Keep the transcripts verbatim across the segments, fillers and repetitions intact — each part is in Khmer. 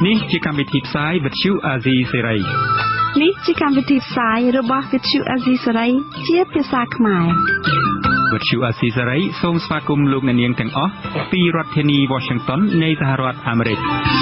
នេះជាកម្មវិធីផ្សាយវិទ្យុអាស៊ីសេរីនេះជាកម្មវិធីផ្សាយរបស់វិទ្យុអាស៊ីសេរីជាភាសាខ្មែរវិទ្យុអាស៊ីសេរីសូមស្វាគមន៍លោកអ្នកនាងទាំងអស់ពីរដ្ឋធានី Washington នៃសហរដ្ឋអាមេរិក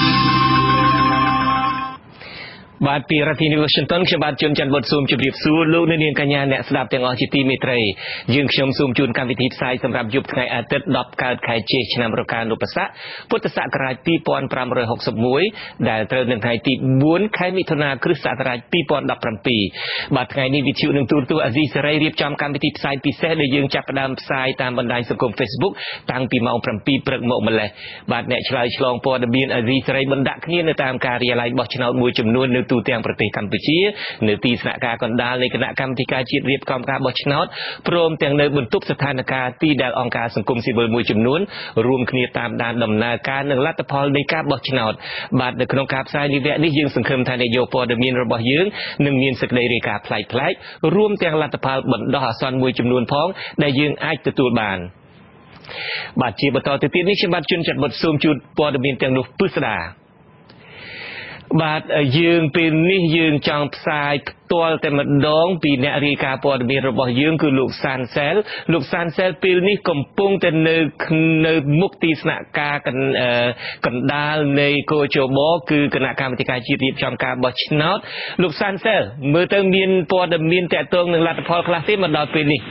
បាទពីរដ្ឋធានី Washington ខ្ញុំបាទជួនច័ន្ទវុតស៊ូមជម្រាបសួរលោកអ្នកនាងកញ្ញាអ្នកស្ដាប់ទាំងអស់ជាទីមេត្រីយើងខ្ញុំសូមជូនកម្មវិធីផ្សាយសម្រាប់យប់ថ្ងៃអាទិត្យដប់កើតខែជេឆ្នាំរកានុបស័កពុទ្ធសករាជពីរពាន់ប្រាំរយហកសិបមួយដែលត្រូវនៅថ្ងៃទីបួនខែមិថុនាគ្រិស្តសករាជពីរពាន់ដប់ប្រាំពីរបាទថ្ងៃនេះវិទ្យុនឹងទូរទស្សន៍អាស៊ីសេរីរៀបចំកម្មវិធីផ្សាយពិសេសដែលយើងចាប់ផ្ដើមផ្សាយតាមបណ្ដាញសង្គម Facebook តាំងពីម៉ោងប្រាំពីរព្រឹកមកម្លេះបាទអ្នកឆ្លើយឆ្លងព័ត៌មានអាស៊ីសេរីបណ្ដាក់គ្នានៅតាមការិយាល័យបោះឆ្នោតមួយចំនួននៅទូទាំងប្រទេសកម្ពុជានៅទីស្នាក់ការកណ្ដាលនៃគណៈកម្មាធិការជាតិរៀបចំការបោះឆ្នោតព្រមទាំងនៅបន្ទប់ស្ថានភាពទីដែលអង្គការសង្គមស៊ីវិលមួយចំនួនរួមគ្នាតាមដានដំណើរការនិងលទ្ធផលនៃការបោះឆ្នោតបាទនៅក្នុងការផ្សាយនេះវគ្គនេះយើងសង្ឃឹមថានាយកព័ត៌មានរបស់យើងនឹងមានសេចក្តីរាយការណ៍ប្លែកៗរួមទាំងលទ្ធផលបណ្ដោះអាសន្នមួយចំនួនផងដែលយើងអាចទទួលបានបាទជាបន្តទៅទៀតនេះខ្ញុំបាទជួនច័ន្ទវុតស៊ូមជូនព័ត៌មានទាំងនោះពិស្ដាបាទយើងពេលនេះយើងចង់ផ្សាយផ្ទាល់តែម្ដងពីអ្នករាយការណ៍ព័ត៌មានរបស់យើងគឺលោកសានសែលលោកសានសែលពេលនេះកំពុងតែនៅនៅមុខទីស្នាក់ការកណ្ដាលនៃកោជបគឺគណៈកម្មាធិការជាតិរៀបចំការបោះឆ្នោតលោកសានសែលមើលទៅមានព័ត៌មានតាក់ទងនឹងលទ្ធផលខ្លះទេមកដល់ពេលនេះ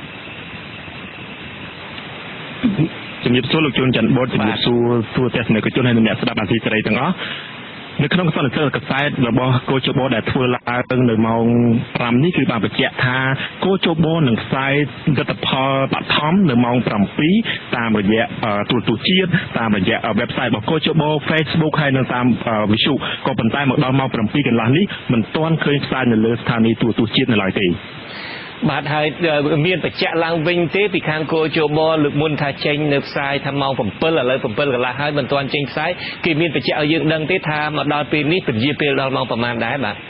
ជំរាបសួរលោកជួនច័ន្ទបុតជំរាបសួរទូទស្សនិកជនហើយអ្នកស្ដាប់អាស៊ីសេរីទាំងអស់នៅក្នុងសន្និសីទកសែតរបស់កោជបដែលធ្វើឡើងនៅម៉ោងប្រាំនេះគឺបានបញ្ជាក់ថាកោជបនឹងផ្សាយលទ្ធផលបឋមនៅម៉ោងប្រាំពីរតាមរយៈទូរទស្សន៍ជាតិតាមរយៈ website របស់កោជប Facebook ហើយនៅតាមវិទ្យុក៏ប៉ុន្តែមកដល់ម៉ោងប្រាំពីរកន្លះនេះមិនទាន់ឃើញផ្សាយនៅលើស្ថានីយទូរទស្សន៍ជាតិនៅឡើយទេបាទហើយមានបញ្ជាក់ឡើងវិញទេពីខាងកោជបលើកមុនថាចេញនៅផ្សាយថាម៉ោងប្រាំពីរឥឡូវប្រាំពីរកន្លះហើយមិនទាន់ចេញផ្សាយគេមានបញ្ជាក់ឲ្យយើងដឹងទេថាមកដល់ពេលនេះពជាពេលដល់ម៉ោងប្រហែលដែរបាទ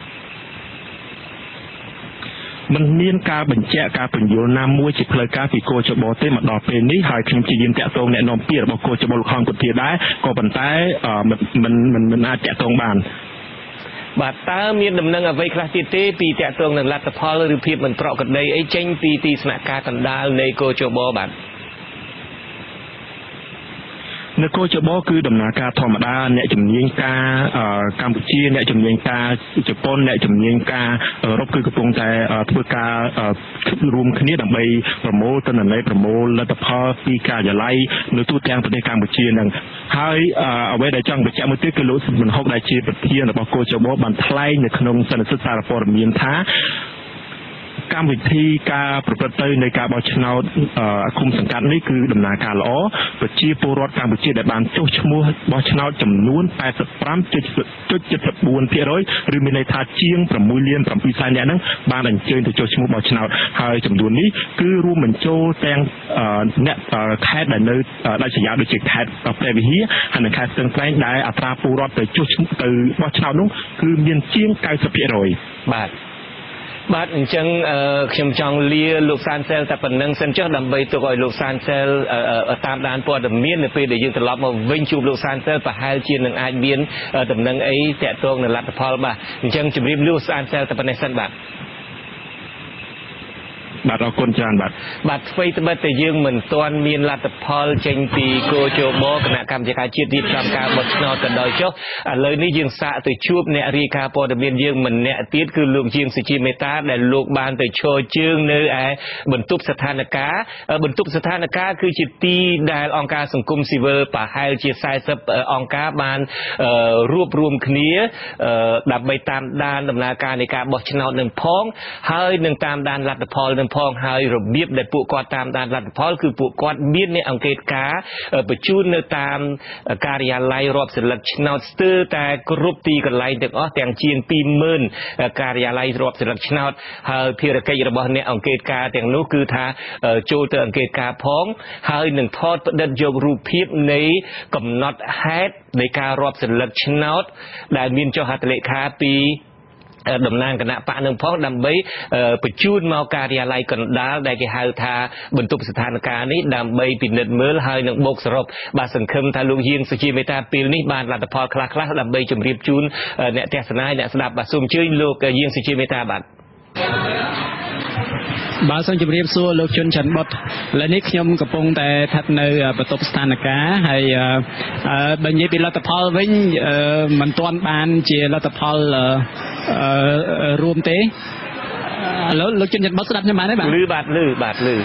មិនមានការបញ្ជាក់ការពន្យល់ណាមួយជាផ្លូវការពីកោជបទេមកដល់ពេលនេះហើយខ្ញុំជាយាមតាក់ទងអ្នកនាំពាក្យរបស់កោជបលោកខងពុធាដែរក៏ប៉ុន្តែមិនមិនមិនអាចតាក់ទងបានបាទតើមានដំណឹងអ្វីខ្លះទៀតទេពីតាក់ទងនឹងលទ្ធផលឬភាពមិនប្រក្រតីអីចេញពីទីស្នាក់ការកណ្ដាលនៃកោជបបាទនៅកោជបគឺដំណើរការធម្មតាអ្នកជំនាញការកម្ពុជាអ្នកជំនាញការជប៉ុនអ្នកជំនាញការអឺរ៉ុបគឺកំពុងតែធ្វើការរួមគ្នាដើម្បីប្រមូលទិន្នន័យប្រមូលលទ្ធផលពីការិយាល័យនៅទូទាំងប្រទេសកម្ពុជានឹងហើយអ្វីដែលចង់បញ្ជាក់មួយទៀតគឺលោកសុមិនហុកដែលជាប្រធានរបស់កោជបបានថ្លែងនៅក្នុងសន្និសីទសារព័ត៌មានថាកម្មវិធីការប្រព្រឹត្តទៅនៃការបោះឆ្នោតឃុំសង្កាត់នេះគឺដំណើរការល្អប្រជាពលរដ្ឋកម្ពុជាដែលបានចុះឈ្មោះបោះឆ្នោតចំនួន 八十五 จุด เจ็ดสิบสี่ ភាគរយ ឬមានន័យថាជាង sáu លាន bảy សែននាក់ហ្នឹងបានអញ្ជើញទៅចុះឈ្មោះបោះឆ្នោតហើយចំនួននេះគឺរួមបញ្ចូលទាំងអ្នកខេត្តដែលនៅដាច់ស្រយាលដូចជាខេត្តព្រះវិហារហើយនិងខេត្តស្ទឹងត្រែងដែលអត្រាពលរដ្ឋទៅចុះឈ្មោះទៅបោះឆ្នោតនោះគឺមានជាង 九十 ភាគរយបាទបាទអញ្ចឹងខ្ញុំចង់លាលោកសានសែលតែប៉ុណ្្នឹងសិនចុះដើម្បីទុកឲ្យលោកសានសែលតាមដានព័ត៌មាននៅពេលដែលយើងត្រឡប់មកវិញជួបលោកសានសែលប្រហែលជានឹងអាចមានដំណឹងអីតាក់ទងនឹងលទ្ធផលបាទអញ្ចឹងជម្រាបលោកសានសែលតែប៉ុណ្្នេះសិនបាទបាទអរគុណច្រើនបាទបាទអ្វីត្បិតតែយើងមិនទាន់មានលទ្ធផលចេញពីកោជបគណៈកម្មាធិការជាតិរៀបចំការបោះឆ្នោតក៏ដោយចុះឥឡូវនេះយើងសាកទៅជួបអ្នករាយការណ៍ព័ត៌មានយើងម្នាក់ទៀតគឺលោកជាងសុជាមេតាដែលលោកបានទៅឈរជើងនៅឯបន្ទប់ស្ថានភាពបន្ទប់ស្ថានភាពគឺជាទីដែលអង្គការសង្គមស៊ីវិលប្រហែលជាสี่สิบអង្គការបានរួបរวมគ្នាដើម្បីតាមដានដំណើរការនៃការបោះឆ្នោតនឹងផងហើយនឹងតាមដានលទ្ធផលនឹងផងហើយរបៀបដែលពួកគាត់តាមដានលទ្ធផលគឺពួកគាត់មានអ្នកអង្កេតការបញ្ជូននៅតាមការិយាល័យរាប់សិលឹកឆ្នោតស្ទើរតែគ្រប់ទីកន្លែងទាំងអស់ទាំងជាង ពីរម៉ឺន ការិយាល័យរាប់សិលឹកឆ្នោតហើយភារកិច្ចរបស់អ្នកអង្កេតការទាំងនោះគឺថាចូលទៅអង្កេតការផងហើយនឹងថតផ្តិតយករូបភាពនៃកំណត់ហេតុនៃការរាប់សិលឹកឆ្នោតដែលមានចុះហត្ថលេខាពីតំណាងគណៈបកនឹងផងដើម្បីបញ្ជូនមកការិយាល័យកណ្ដាលដែលគេហៅថាបន្ទប់ស្ថានភាពនេះដើម្បីពិនិត្យមើលហើយនឹងបូកសរុបបាទសង្ឃឹមថាលោកយាងសុជាមេតាពេលនេះបានលទ្ធផលខ្លះខ្លះដើម្បីជម្រាបជូនអ្នកទស្សនាអ្នកស្ដាប់បាទសូមអញ្ជើញលោកយាងសុជាមេតាបាទបាទសូមជម្រាបសួរលោកជុនច័ន្ទបុតឥឡូវនេះខ្ញុំកំពុងតែស្ថិតនៅបន្ទប់ស្ថានភាពហើយបើនិយាយពីលទ្ធផលវិញមិនទាន់បានជាលទ្ធផលរួមទេឥឡូវលោកជុនច័ន្ទបុតស្ដាប់ខ្ញុំបានទេបាទលឺបាទលឺបាទលឺ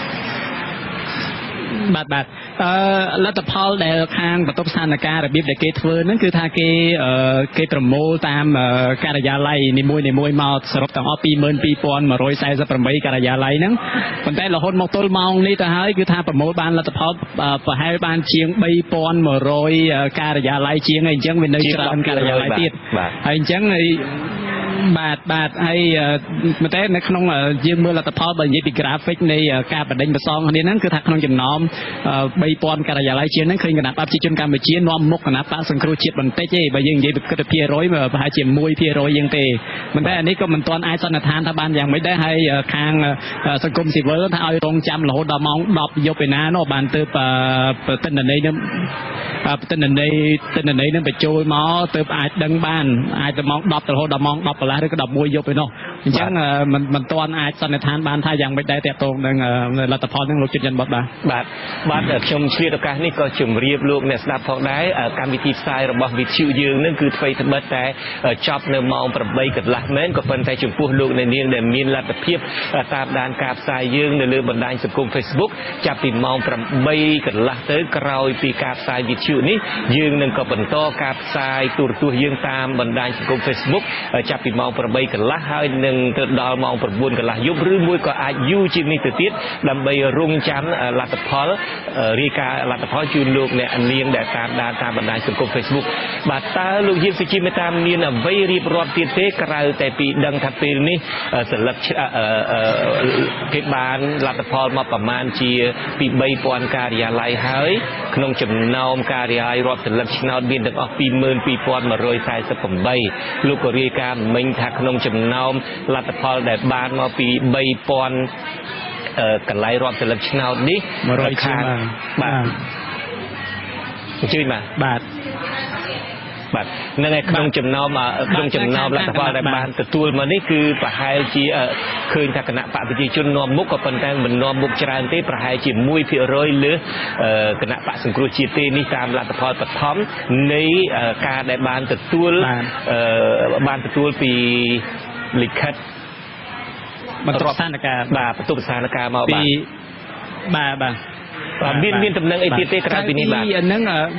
បាទបាទអឺលទ្ធផលដែលខាងបន្ទប់ស្ថានភាពរបៀបដែលគេធ្វើហ្នឹងគឺថាគេគេប្រមូលតាមការិយាល័យនីមួយនីមួយមកសរុបទាំងអស់ ពីរម៉ឺនពីរពាន់មួយរយសែសិបប្រាំបី ការិយាល័យហ្នឹងប៉ុន្តែរហូតមកទល់ម៉ោងនេះទៅហើយគឺថាប្រមូលបានលទ្ធផលប្រហែលបានជាង បីពាន់មួយរយ ការិយាល័យជាងអីអញ្ចឹងវានៅច្រើនការិយាល័យទៀតហើយអញ្ចឹងបាទបាទហើយមែនតើនៅក្នុងយើងមើលលទ្ធផលបើនិយាយពី graphic នៃការបដិញ្ញប្រសងគ្នាហ្នឹងគឺថាក្នុងចំណោម បីពាន់ ការិយាល័យជាងហ្នឹងឃើញគណៈបកប្រជាជនកម្ពុជានាំមុខគណៈបកសង្គ្រោះជាតិបន្តិចទេបើយើងនិយាយពីគិតភាគរយប្រហែលជា មួយភាគរយ ជាងទេប៉ុន្តែអានេះក៏មិនទាន់អាចសន្និដ្ឋានថាបានយ៉ាងម៉េចដែរហើយខាងសង្គមស៊ីវិលថាឲ្យរងចាំរហូតដល់ម៉ោង ដប់ យប់ឯណានោះបានទៅប្រតិបត្តិន័យនឹងប្រតិបត្តិន័យប្រតិបត្តិន័យនឹងបញ្ចូលមកទៅអាចដឹងបានអាចទៅម៉ោង ដប់ រហូតដល់ម៉ោង ដប់ កន្លះឬក៏ ដប់មួយ យប់ឯនោះអញ្ចឹងមិនមិនទាន់អាចសន្និដ្ឋានបានថាយ៉ាងម៉េចដែរតាក់ទងនឹងលទ្ធផលនឹងលោកជិតច័ន្ទបុតបាទបាទបាទខ្ញុំឆ្លៀតឱកាសនេះក៏ជម្រាបលោកអ្នកស្ដាប់ផងដែរកម្មវិធីផ្សាយរបស់វិទ្យុយើងនឹងគឺធ្វើត្បិតតែចប់នៅម៉ោង ប្រាំបី កន្លះមែនក៏ប៉ុន្តែចំពោះលោកអ្នកនាងដែលមានលទ្ធភាពតាមដានការផ្សាយយើងនៅលើបណ្ដាញសង្គម Facebook ចាប់ពីម៉ោង ប្រាំបី កន្លះទៅក្រោយពីការផ្សាយវិទ្យុនេះយើងនឹងក៏បន្តការផ្សាយទូរទស្សន៍យើងតាមបណ្ដាញសង្គម Facebook ចាប់ពីម៉ោង ប្រាំបី កន្លះហើយនឹងទៅដល់ម៉ោង ប្រាំបួន កន្លះយប់ឬមួយក៏អាចយូរជាងនេះទៅទៀតដើម្បីរងចាំលទ្ធផលរាយការណ៍លទ្ធផលជូនលោកអ្នកនាងដែលតាមដានតាមបណ្ដាញសង្គម Facebook បាទតើលោកយាងសុជាមេតាមានអ្វីរៀបរាប់ទៀតទេក្រៅតែពីដឹងថាពេលនេះសិលឹកគេបានលទ្ធផលមកប្រមាណជាពី បីពាន់ ការិយាល័យហើយក្នុងចំណោមការិយាល័យរាប់សិលឹកឆ្នោតមានទាំងអស់ ពីរម៉ឺនពីរពាន់មួយរយសែសិបប្រាំបី លោកក៏រាយការណ៍មិញថាក្នុងចំណោមលទ្ធផលដែលបានមកពី បីពាន់កន្លែងរាប់សិលឹកឆ្នោតនេះមួយរយខាងបាទអញ្ជើញបាទបាទបាទនឹងឯក្នុងចំណោមក្នុងចំណោមលទ្ធផលដែលបានទទួលមកនេះគឺប្រហែលជាឃើញថាគណៈបកប្រជាជននាំមុខក៏ប៉ុន្តែមិននាំមុខច្រើនទេប្រហែលជា មួយភាគរយ លើគណៈបកសង្គ្រោះជាតិទេនេះតាមលទ្ធផលបឋមនៃការដែលបានទទួលបានទទួលពីលិខិតបន្ទប់ស្ថានភាពបាទបន្ទប់ស្ថានភាពមកបាទបាទបាទមានមានតំណែងអីទៀតទេក្រៅពីនេះបាទហ្នឹង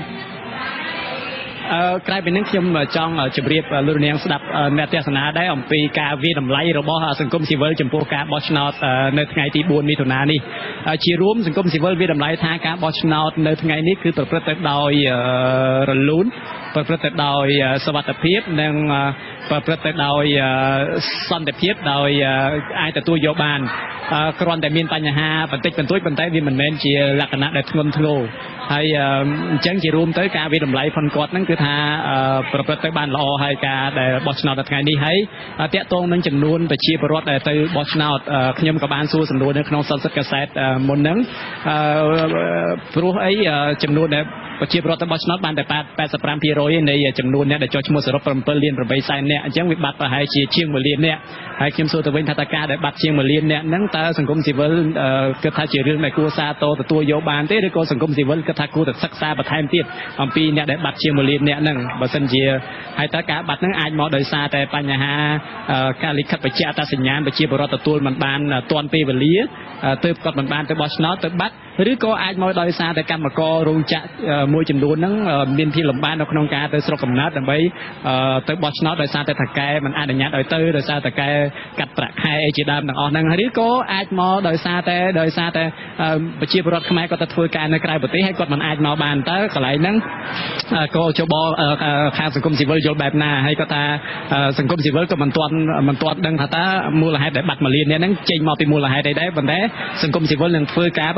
អឺក្រៅពីនេះខ្ញុំចង់ជម្រាបលោកនាងស្ដាប់អ្នកទស្សនាដែរអំពីការវិតម្លៃរបស់សង្គមស៊ីវិលចំពោះការបោះឆ្នោតនៅថ្ងៃទី បួន មិថុនានេះជារួមសង្គមស៊ីវិលវិតម្លៃថាការបោះឆ្នោតនៅថ្ងៃនេះគឺប្រព្រឹត្តទៅដោយរលូនប្រព្រឹត្តទៅដោយសុវត្ថិភាពនិងប្រព្រឹត្តទៅដោយសន្តិភាពដោយអាចទទួលយកបានគ្រាន់តែមានបញ្ហាបន្តិចបន្តួចប៉ុន្តែវាមិនមែនជាលក្ខណៈដែលធ្ងន់ធ្ងរហើយអញ្ចឹងជារួមទៅការវិតម្លៃផងគាត់ហ្នឹងគឺថាប្រព្រឹត្តទៅបានល្អហើយការដែលបោះឆ្នោតនៅថ្ងៃនេះហើយតាក់ទងនឹងចំនួនប្រជាពលរដ្ឋដែលទៅបោះឆ្នោតខ្ញុំក៏បានសួរសំណួរនៅក្នុងសន្និសីទកាសែតមុនហ្នឹងព្រោះអីចំនួនដែលប្រជាពលរដ្ឋទៅបោះឆ្នោតបានតែ 八十五ភាគរយ នៃចំនួនអ្នកដែលចុះឈ្មោះសរុប bảy លាន 八 សែននាក់អញ្ចឹងវាបាត់ប្រហែលជាជាង មួយលាននាក់ហើយខ្ញុំសួរទៅវិញថាតើការដែលបាត់ជាង មួយលាននាក់ហ្នឹងតើសង្គមស៊ីវិលគិតថាជារឿងដែលគួរសារតទទួលយកបានទេឬក៏សង្គមស៊ីវិលគិតថាគួរតែសិក្សាបន្ថែមទៀតអំពីអ្នកដែលបាត់ជាង មួយលាននាក់ហ្នឹងបើសិនជាហើយតើការបាត់ហ្នឹងអាចមកដោយសារតែបញ្ហាការលិខិតបញ្ជាក់អត្តសញ្ញាណប្រជាពលរដ្ឋទទួលមិនបានទាន់ពេលវេលាទើបគាត់មិនបានទៅបោះឆ្នោតទៅបាត់ឬក៏អាចមកដោយសារតែកម្មកររោងចក្រមួយចំនួនហ្នឹងមានភាពលំបាកនៅក្នុងការទៅស្រុកកំណើតដើម្បីទៅបោះឆ្នោតដោយសារតែថកែមិនអនុញ្ញាតឲ្យទៅដោយសារតែថកែកាត់ប្រាក់ខែអីជាដើមទាំងអស់ហ្នឹងឬក៏អាចមកដោយសារតែដោយសារតែប្រជាពលរដ្ឋខ្មែរគាត់ទៅធ្វើការនៅក្រៅប្រទេសហើយគាត់មិនអាចមកបានតើកន្លែងហ្នឹងក៏ចបខាងសង្គមស៊ីវិលយល់បែបណាហើយគាត់ថាសង្គមស៊ីវិលក៏មិនទាន់មិនទាន់ដឹងថាតើមូលហេតុដែលបាត់មួយលាននេះហ្នឹងចេញមកពីមូលហេតុអីដែរប៉ុន្តែសង្គមស៊ីវិលនឹងធ្វើការបន្ទាប់ពីការ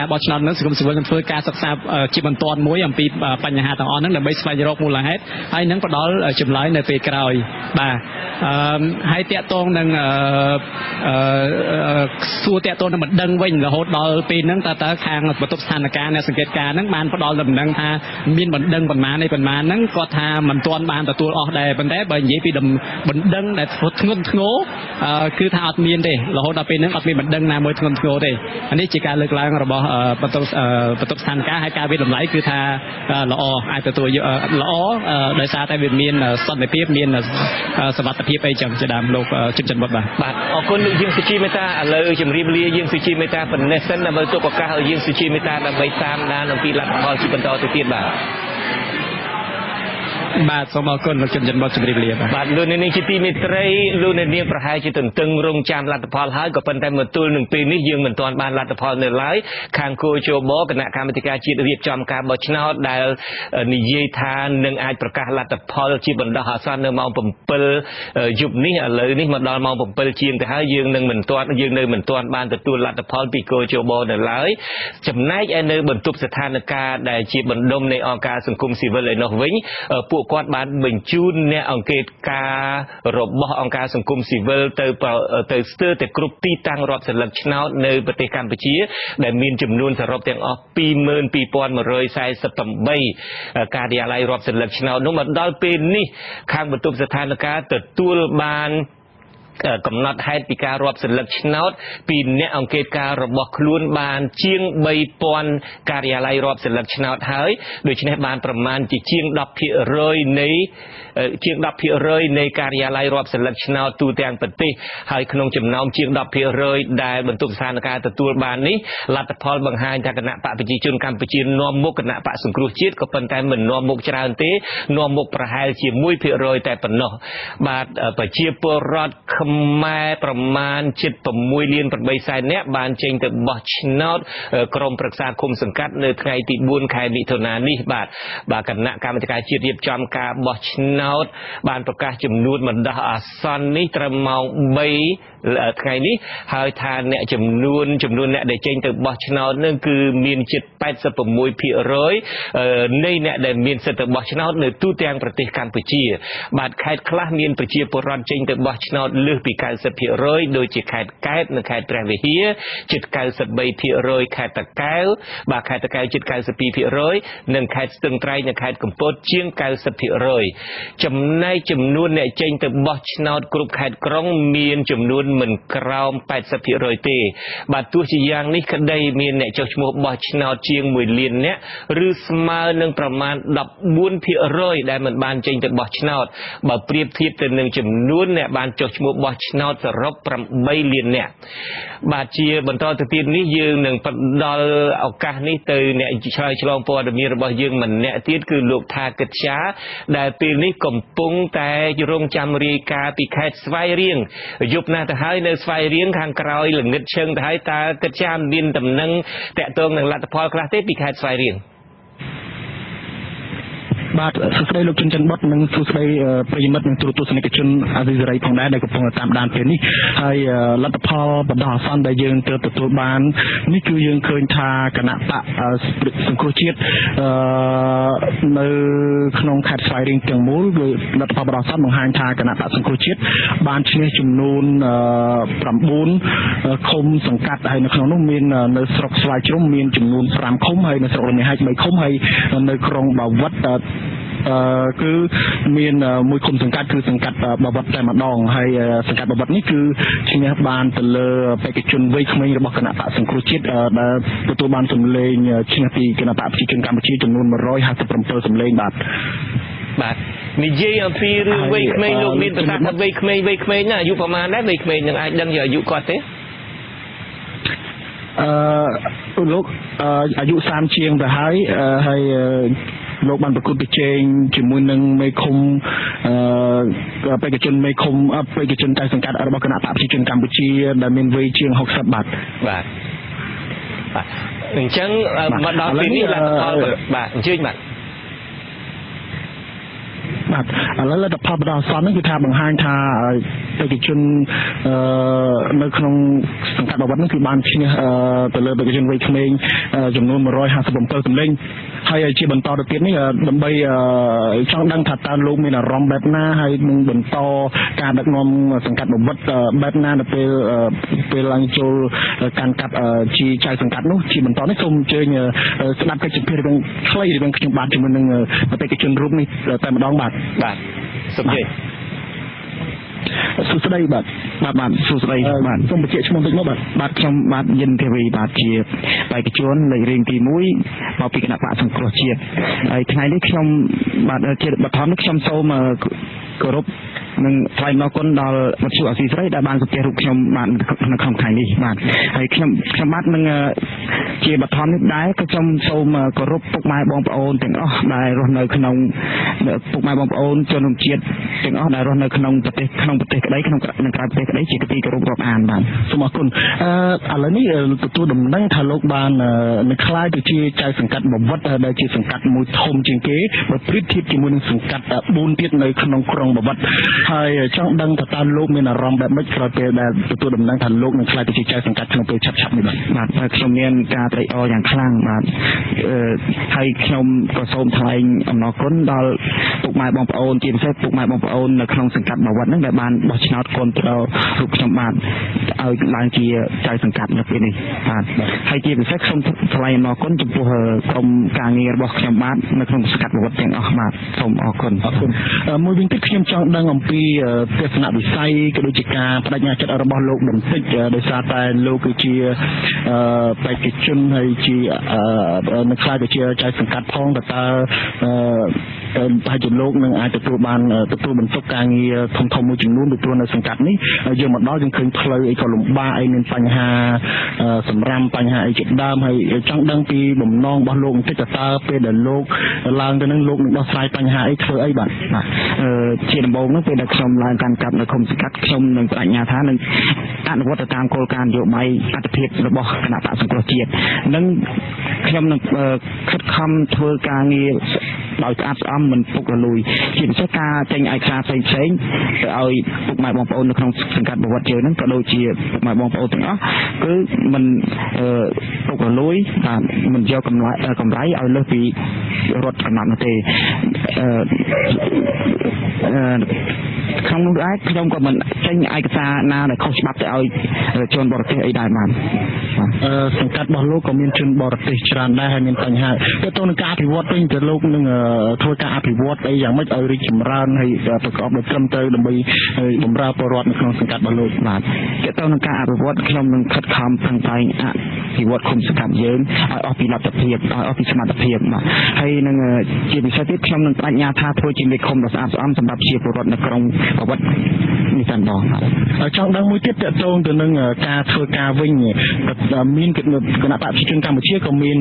ការបោះឆ្នោតនឹងសង្គមស៊ីវិលនឹងធ្វើការសិក្សាជាបន្តមួយអំពីបញ្ហាទាំងអស់ហ្នឹងដើម្បីស្វែងរកមូលហេតុហើយនឹងផ្ដល់ចម្លើយនៅពេលក្រោយបាទអឺហើយតាក់ទងនឹងអឺសួរតាក់ទងនឹងមិនដឹងវិញរហូតដល់ពេលហ្នឹងតើតើខាងបន្ទប់ស្ថានភាពអ្នកសង្កេតការណ៍ហ្នឹងបានផ្ដល់ដំណឹងថាមានបណ្ដឹងប៉ុន្មាននៃប៉ុន្មានហ្នឹងគាត់ថាមិនទាន់បានទទួលអស់ដែរប៉ុន្តែបើនិយាយពីបណ្ដឹងដែលធ្ងន់ធ្ងរគឺថាអត់មានទេរហូតដល់ពេលហ្នឹងអត់មានបណ្ដឹងណាមួយធ្ងន់ធ្ងរទេនេះជាការលើកឡើងរបស់បន្ទប់បន្ទប់ស្ថានភាពហើយការវិតម្លៃគឺថាល្អអាចទទួលល្អដោយសារតែវាមានសន្តិភាពមានសុវត្ថិភាពអីចឹងជាដើមលោកជិតច័ន្ទបុតបាទបាទអរគុណលោកយើងសុជីមេតាឥឡូវជម្រាបលាយើងសុជីមេតាប៉ុណ្ណេះសិនដើម្បីទុកឱកាសឲ្យយើងសុជីមេតាដើម្បីតាមដានអំពីលទ្ធផលជាបន្តទៅទៀតបាទបាទសូមអរគុណលោកជិនច័ន្ទបុតជម្រាបលាបាទលោកនាងជាទីមេត្រីលោកនាងប្រហែលជាទន្ទឹងរង់ចាំលទ្ធផលហើយក៏ប៉ុន្តែមកទល់នឹងពេលនេះយើងមិនទាន់បានលទ្ធផលនៅឡើយខាងគូជបគណៈកម្មាធិការជាតិរៀបចំការបោះឆ្នោតដែលនិយាយថានឹងអាចប្រកាសលទ្ធផលជាបណ្ដោះអាសន្ននៅម៉ោងbảyយប់នេះឥឡូវនេះមកដល់ម៉ោងbảyជាងទៅហើយយើងនឹងមិនទាន់យើងនៅមិនទាន់បានទទួលលទ្ធផលពីគូជបនៅឡើយចំណែកឯនៅបន្ទប់ស្ថានភាពដែលជាបណ្ដុំនៃអង្គការសង្គមស៊ីវិលឯនោះវិញពួកគាត់បានបញ្ជូនអ្នកអង្កេតការរបស់អង្គការសង្គមស៊ីវិលទៅទៅស្ទើរតែគ្រប់ទីតាំងរាប់សន្លឹកឆ្នោតនៅប្រទេសកម្ពុជាដែលមានចំនួនសរុបទាំងអស់ពីរម៉ឺនពីរពាន់មួយរយសែសិបប្រាំការិយាល័យរាប់សន្លឹកឆ្នោតនោះមកដល់ពេលនេះខាងបន្ទប់ស្ថានភាពទទួលបានកំណត់ហេតុពីការរាប់សន្លឹកឆ្នោតពីអ្នកអង្កេតការរបស់ខ្លួនបានជាងបីពាន់ការិយាល័យរាប់សន្លឹកឆ្នោតហើយដូច្នេះបានប្រមាណជាជាងដប់ភាគរយនៃជាងដប់ភាគរយនៃការិយាល័យរាប់សន្លឹកឆ្នោតទូទាំងប្រទេសហើយក្នុងចំណោមជាងដប់ភាគរយដែលបន្ទប់ស្ថានភាពទទួលបាននេះលទ្ធផលបង្ហាញថាគណៈបកប្រជាជនកម្ពុជានាំមុខគណៈបកសង្គ្រោះជាតិក៏ប៉ុន្តែមិននាំមុខច្រើនទេនាំមុខប្រហែលជាមួយភាគរយតែប៉ុណ្ណោះបាទប្រជាពលរដ្ឋខ្មែរប្រមាណជិតប្រាំមួយលានប្រាំបីសែននាក់បានចេញទៅបោះឆ្នោតក្រុមប្រឹក្សាឃុំសង្កាត់នៅថ្ងៃទីបួនខែមិថុនានេះបាទបាទគណៈកម្មាធិការជាតិរៀបចំការបោះឆ្នោតបានប្រកាសចំនួនបណ្ដោះអាសន្ននេះត្រឹមម៉ោងបីថ្ងៃនេះហើយថាអ្នកចំនួនចំនួនអ្នកដែលចេញទៅបោះឆ្នោតនឹងគឺមានជិតแปดสิบหกភាគរយនៃអ្នកដែលមានសិទ្ធិបោះឆ្នោតនៅទូទាំងប្រទេសកម្ពុជាបាទខេត្តខ្លះមានប្រជាពលរដ្ឋចេញទៅបោះឆ្នោតលើសពី九十ភាគរយដូចជាខេត្តកែបនិងខេត្តព្រះវិហារជិត九十三ភាគរយខេត្តតាកែវបាទខេត្តតាកែវជិត九十二ភាគរយនិងខេត្តស្ទឹងត្រែងនិងខេត្តកំពតជាង九十ភាគរយចំណែកចំនួនអ្នកចេញទៅបោះឆ្នោតគ្រប់ខេត្តក្រុងមានចំនួនមិនក្រោមแปดสิบភាគរយទេបាទទោះជាយ៉ាងនេះក្តីមានអ្នកចុះឈ្មោះបោះឆ្នោតជាងមួយលាននាក់ឬស្មើនឹងប្រមាណដប់បួនភាគរយដែលមិនបានចេញទៅបោះឆ្នោតបើប្រៀបធៀបទៅនឹងចំនួនអ្នកបានចុះឈ្មោះបោះឆ្នោតសរុបប្រាំបីលាននាក់បាទជាបន្តទៅទៀតនេះយើងនឹងផ្ដល់ឱកាសនេះទៅអ្នកឆ្លើយឆ្លងព័ត៌មានរបស់យើងម្នាក់ទៀតគឺលោកថាកិត្យាដែលពេលនេះកំពុងតែរងចាំរាយការណ៍ពីខេត្តស្វាយរៀងយប់ណាស់ទៅហើយនៅស្វាយរៀងខាងក្រោយល្ងិតឈឹងទៅហើយតើកិត្យាមានដំណឹងតាក់ទងនឹងលទ្ធផលខ្លះទេពីខេត្តស្វាយរៀងបាទសួស្តីលោកជុនច័ន្ទបុតនិងសួស្តីប្រិយមិត្តនិងទូរទស្សនិកជនអាស៊ីសេរីផងដែរដែលកំពុងតាមដានពេលនេះហើយលទ្ធផលបណ្ដោះអាសន្នដែលយើងទើបទទួលបាននេះគឺយើងឃើញថាគណៈបកសង្គ្រោះជាតិនៅក្នុងខេត្តស្វាយរៀងទាំងមូលគឺលទ្ធផលបណ្ដោះអាសន្នបង្ហាញថាគណៈបកសង្គ្រោះជាតិបានឈ្នះចំនួនប្រាំបួនឃុំសង្កាត់ហើយនៅក្នុងនោះមាននៅស្រុកស្វាយជ្រុំមានចំនួនប្រាំឃុំហើយនៅស្រុករមាសហែកបីឃុំហើយនៅក្រុងបាវិតអឺគឺមានមួយឃុំសង្កាត់គឺសង្កាត់បាវិតតែម្ដងហើយសង្កាត់បាវិតនេះគឺឈ្នះបានទៅលើបេក្ខជនវ័យក្មេងរបស់គណៈបកសង្គ្រោះជាតិដែលទទួលបានសម្លេងឈ្នះពីគណៈបកប្រជាជនកម្ពុជាចំនួនmột trăm hai mươi bảyសម្លេងបាទបាទនិយាយអំពីរឿងវ័យក្មេងលោកមានប្រសាសន៍ថាវ័យក្មេងវ័យក្មេងណាអាយុប្រហែលដែរវ័យក្មេងនឹងអាចដឹងយកអាយុគាត់ទេអឺលោកអាយុសាមជាងទៅហើយហើយលោកបានប្រកួតប្រជែងជាមួយនឹងមេឃុំអឺបេក្ខជនមេឃុំបេក្ខជនតែសង្កាត់របស់គណៈបកប្រជាជនកម្ពុជាដែលមានវ័យជាងหกสิบបាទបាទបាទអញ្ចឹងមកដល់ពេលនេះលទ្ធផលបាទអញ្ជើញបាទបាទឥឡូវលទ្ធផលបដិសន្នហ្នឹងគឺថាបង្ហាញថាបេក្ខជននៅក្នុងសង្កាត់បាវិតហ្នឹងគឺបានឈ្នះទៅលើបេក្ខជនវ័យក្មេងចំនួនone hundred fifty-sevenសម្លេងហើយជាបន្តទៅទៀតនេះដើម្បីចង់ដឹងថាតើលោកមានអារម្មណ៍បែបណាហើយនឹងបន្តការដឹកនាំសង្កាត់បាវិតបែបណានៅពេលពេលឡើងចូលកាន់កាប់ជាចៅសង្កាត់នោះជាបន្តនេះសូមអញ្ជើញស្ដាប់កិច្ចសម្ភាសន៍រឿងខ្លីរឿងខ្ញុំបាទជាមួយនឹងបេក្ខជនរូបនេះតែម្ដងបាទបាទសូមជឿសួស្ដីបាទបាទបាទសួស្ដីបាទសូមបញ្ជាក់ឈ្មោះតិចមកបាទបាទខ្ញុំបាទយិនទេវីបាទជាបេក្ខជនលេខរៀងទីoneមកពីគណៈបកសង្គ្រោះជាតិហើយថ្ងៃនេះខ្ញុំបាទជាបឋមនេះខ្ញុំសូមគោរពនឹងថ្លែងអរគុណដល់វិទ្យុអាស៊ីសេរីដែលបានសម្ភាសន៍រូបខ្ញុំបាននៅក្នុងថ្ងៃនេះបាទហើយខ្ញុំខ្ញុំបាទនឹងជាបឋមនេះដែរក៏ខ្ញុំសូមគោរពពុកម៉ែបងប្អូនទាំងអស់ដែលរស់នៅក្នុងពុកម៉ែបងប្អូនជនរួមជាតិទាំងអស់ដែលរស់នៅក្នុងប្រទេសក្នុងប្រទេសក្តីក្នុងនិងក្រៅប្រទេសក្តីជាទីគោរពរាប់អានបាទសូមអរគុណអឺឥឡូវនេះទទួលដំណឹងថាលោកបាននឹងក្លាយទៅជាចៅសង្កាត់បាវិតដែលជាសង្កាត់មួយធំជាងគេបើប្រៀបធៀបជាមួយនឹងសង្កាត់fourទៀតនៅក្នុងក្រុងបាវិតហើយចង់ដឹងថាតើលោកមានអារម្មណ៍បែបម៉េចក្រោយពេលដែលទទួលដំណឹងថាលោកនឹងក្លាយទៅជាចៅសង្កាត់ក្នុងពេលឆាប់ៗនេះបាទបាទខ្ញុំមានការត្រេកអរយ៉ាងខ្លាំងបាទហើយខ្ញុំក៏សូមថ្លែងអំណរគុណដល់ពុកម៉ែបងប្អូនជាពិសេសពុកម៉ែបងប្អូននៅក្នុងសង្កាត់បាវិតហ្នឹងដែលបានបោះឆ្នោតគាំទ្ររូបខ្ញុំបាទឲ្យឡើងជាចៅសង្កាត់នៅពេលនេះបាទហើយជាពិសេសខ្ញុំថ្លែងអំណរគុណចំពោះក្រុមការងាររបស់ខ្ញុំបាទនៅក្នុងសង្កាត់បាវិតទាំងអស់បាទសូមអរគុណអរគុណមួយវិញទៀតខ្ញុំចង់ដឹងអំពីទស្សនវិស័យក៏ដូចជាការបដិញ្ញាចិត្តរបស់លោកបន្តិចដោយសារតែលោកគឺជាបេក្ខជនហើយជានឹងខ្លាចទៅជាចៅសង្កាត់ផងតើតើប្រហែលជាលោកនឹងអាចទទួលបានទទួលបន្ទុកការងារធំធំមួយចំនួនពីព្រោះនៅសង្កាត់នេះយើងមកដល់យើងឃើញផ្លូវអីក៏លំបាកអីមានបញ្ហាសម្រាប់បញ្ហាអីជាដើមហើយចង់ដឹងពីបំណងរបស់លោកបន្តិចតើពេលដែលលោកឡើងទៅនឹងលោកនឹងដោះស្រាយបញ្ហាអីធ្វើអីបាទបាទជាដំបូងនោះពេលដែលខ្ញុំឡើងកាន់កាប់នៅឃុំសង្កាត់ខ្ញុំនឹងបញ្ញាថានឹងអនុវត្តទៅតាមគោលការណ៍នយោបាយអត្ថប្រយោជន៍របស់គណៈបកសង្គ្រោះជាតិនិងខ្ញុំនឹងខិតខំធ្វើការងារដោយស្អាតស្អំមិនពុករលួយជាពិសេសការចេញឯកសារផ្សេងផ្សេងទៅឲ្យពុកម៉ែបងប្អូននៅក្នុងសង្កាត់បាវិតយើងហ្នឹងក៏ដូចជាពុកម៉ែបងប្អូនទាំងអស់គឺមិនពុករលួយបាទមិនយកកម្រៃកម្រៃឲ្យលើសពីរដ្ឋកំណត់នោះទេអឺក្នុងនោះដែរខ្ញុំក៏មិនចេញឯកសារណាដែលខុសច្បាប់ទៅឲ្យជនបរទេសអីដែរបាទអឺសង្កាត់របស់លោកក៏មានជនបរទេសច្រើនដែរហើយមានបញ្ហាទៅទៅនឹងការអភិវឌ្ឍវិញទៅលោកនឹងធ្វើការអភិវឌ្ឍអីយ៉ាងម៉េចឲ្យរីកចម្រើនហើយប្រកបដោយត្រឹមត្រូវដើម្បីបម្រើពលរដ្ឋនៅក្នុងសង្កាត់របស់លោកបាទទៅទៅនឹងការអភិវឌ្ឍខ្ញុំនឹងខិតខំប្រឹងប្រែងអភិវឌ្ឍឃុំសង្កាត់យើងឲ្យអស់ពីលទ្ធភាពឲ្យអស់ពីសមត្ថភាពបាទហើយនឹងជាពិសេសទៀតខ្ញុំនឹងបញ្ញាថាធ្វើជាមេឃុំដ៏ស្អាតស្អំសម្រាប់ជាពលរដ្ឋនៅក្នុងបាវិតនេះតែម្ដងចង់ដឹងមួយទៀតតកតងទៅនឹងការធ្វើការវិញមានគណៈបព្វជិជនកម្ពុជាក៏មាន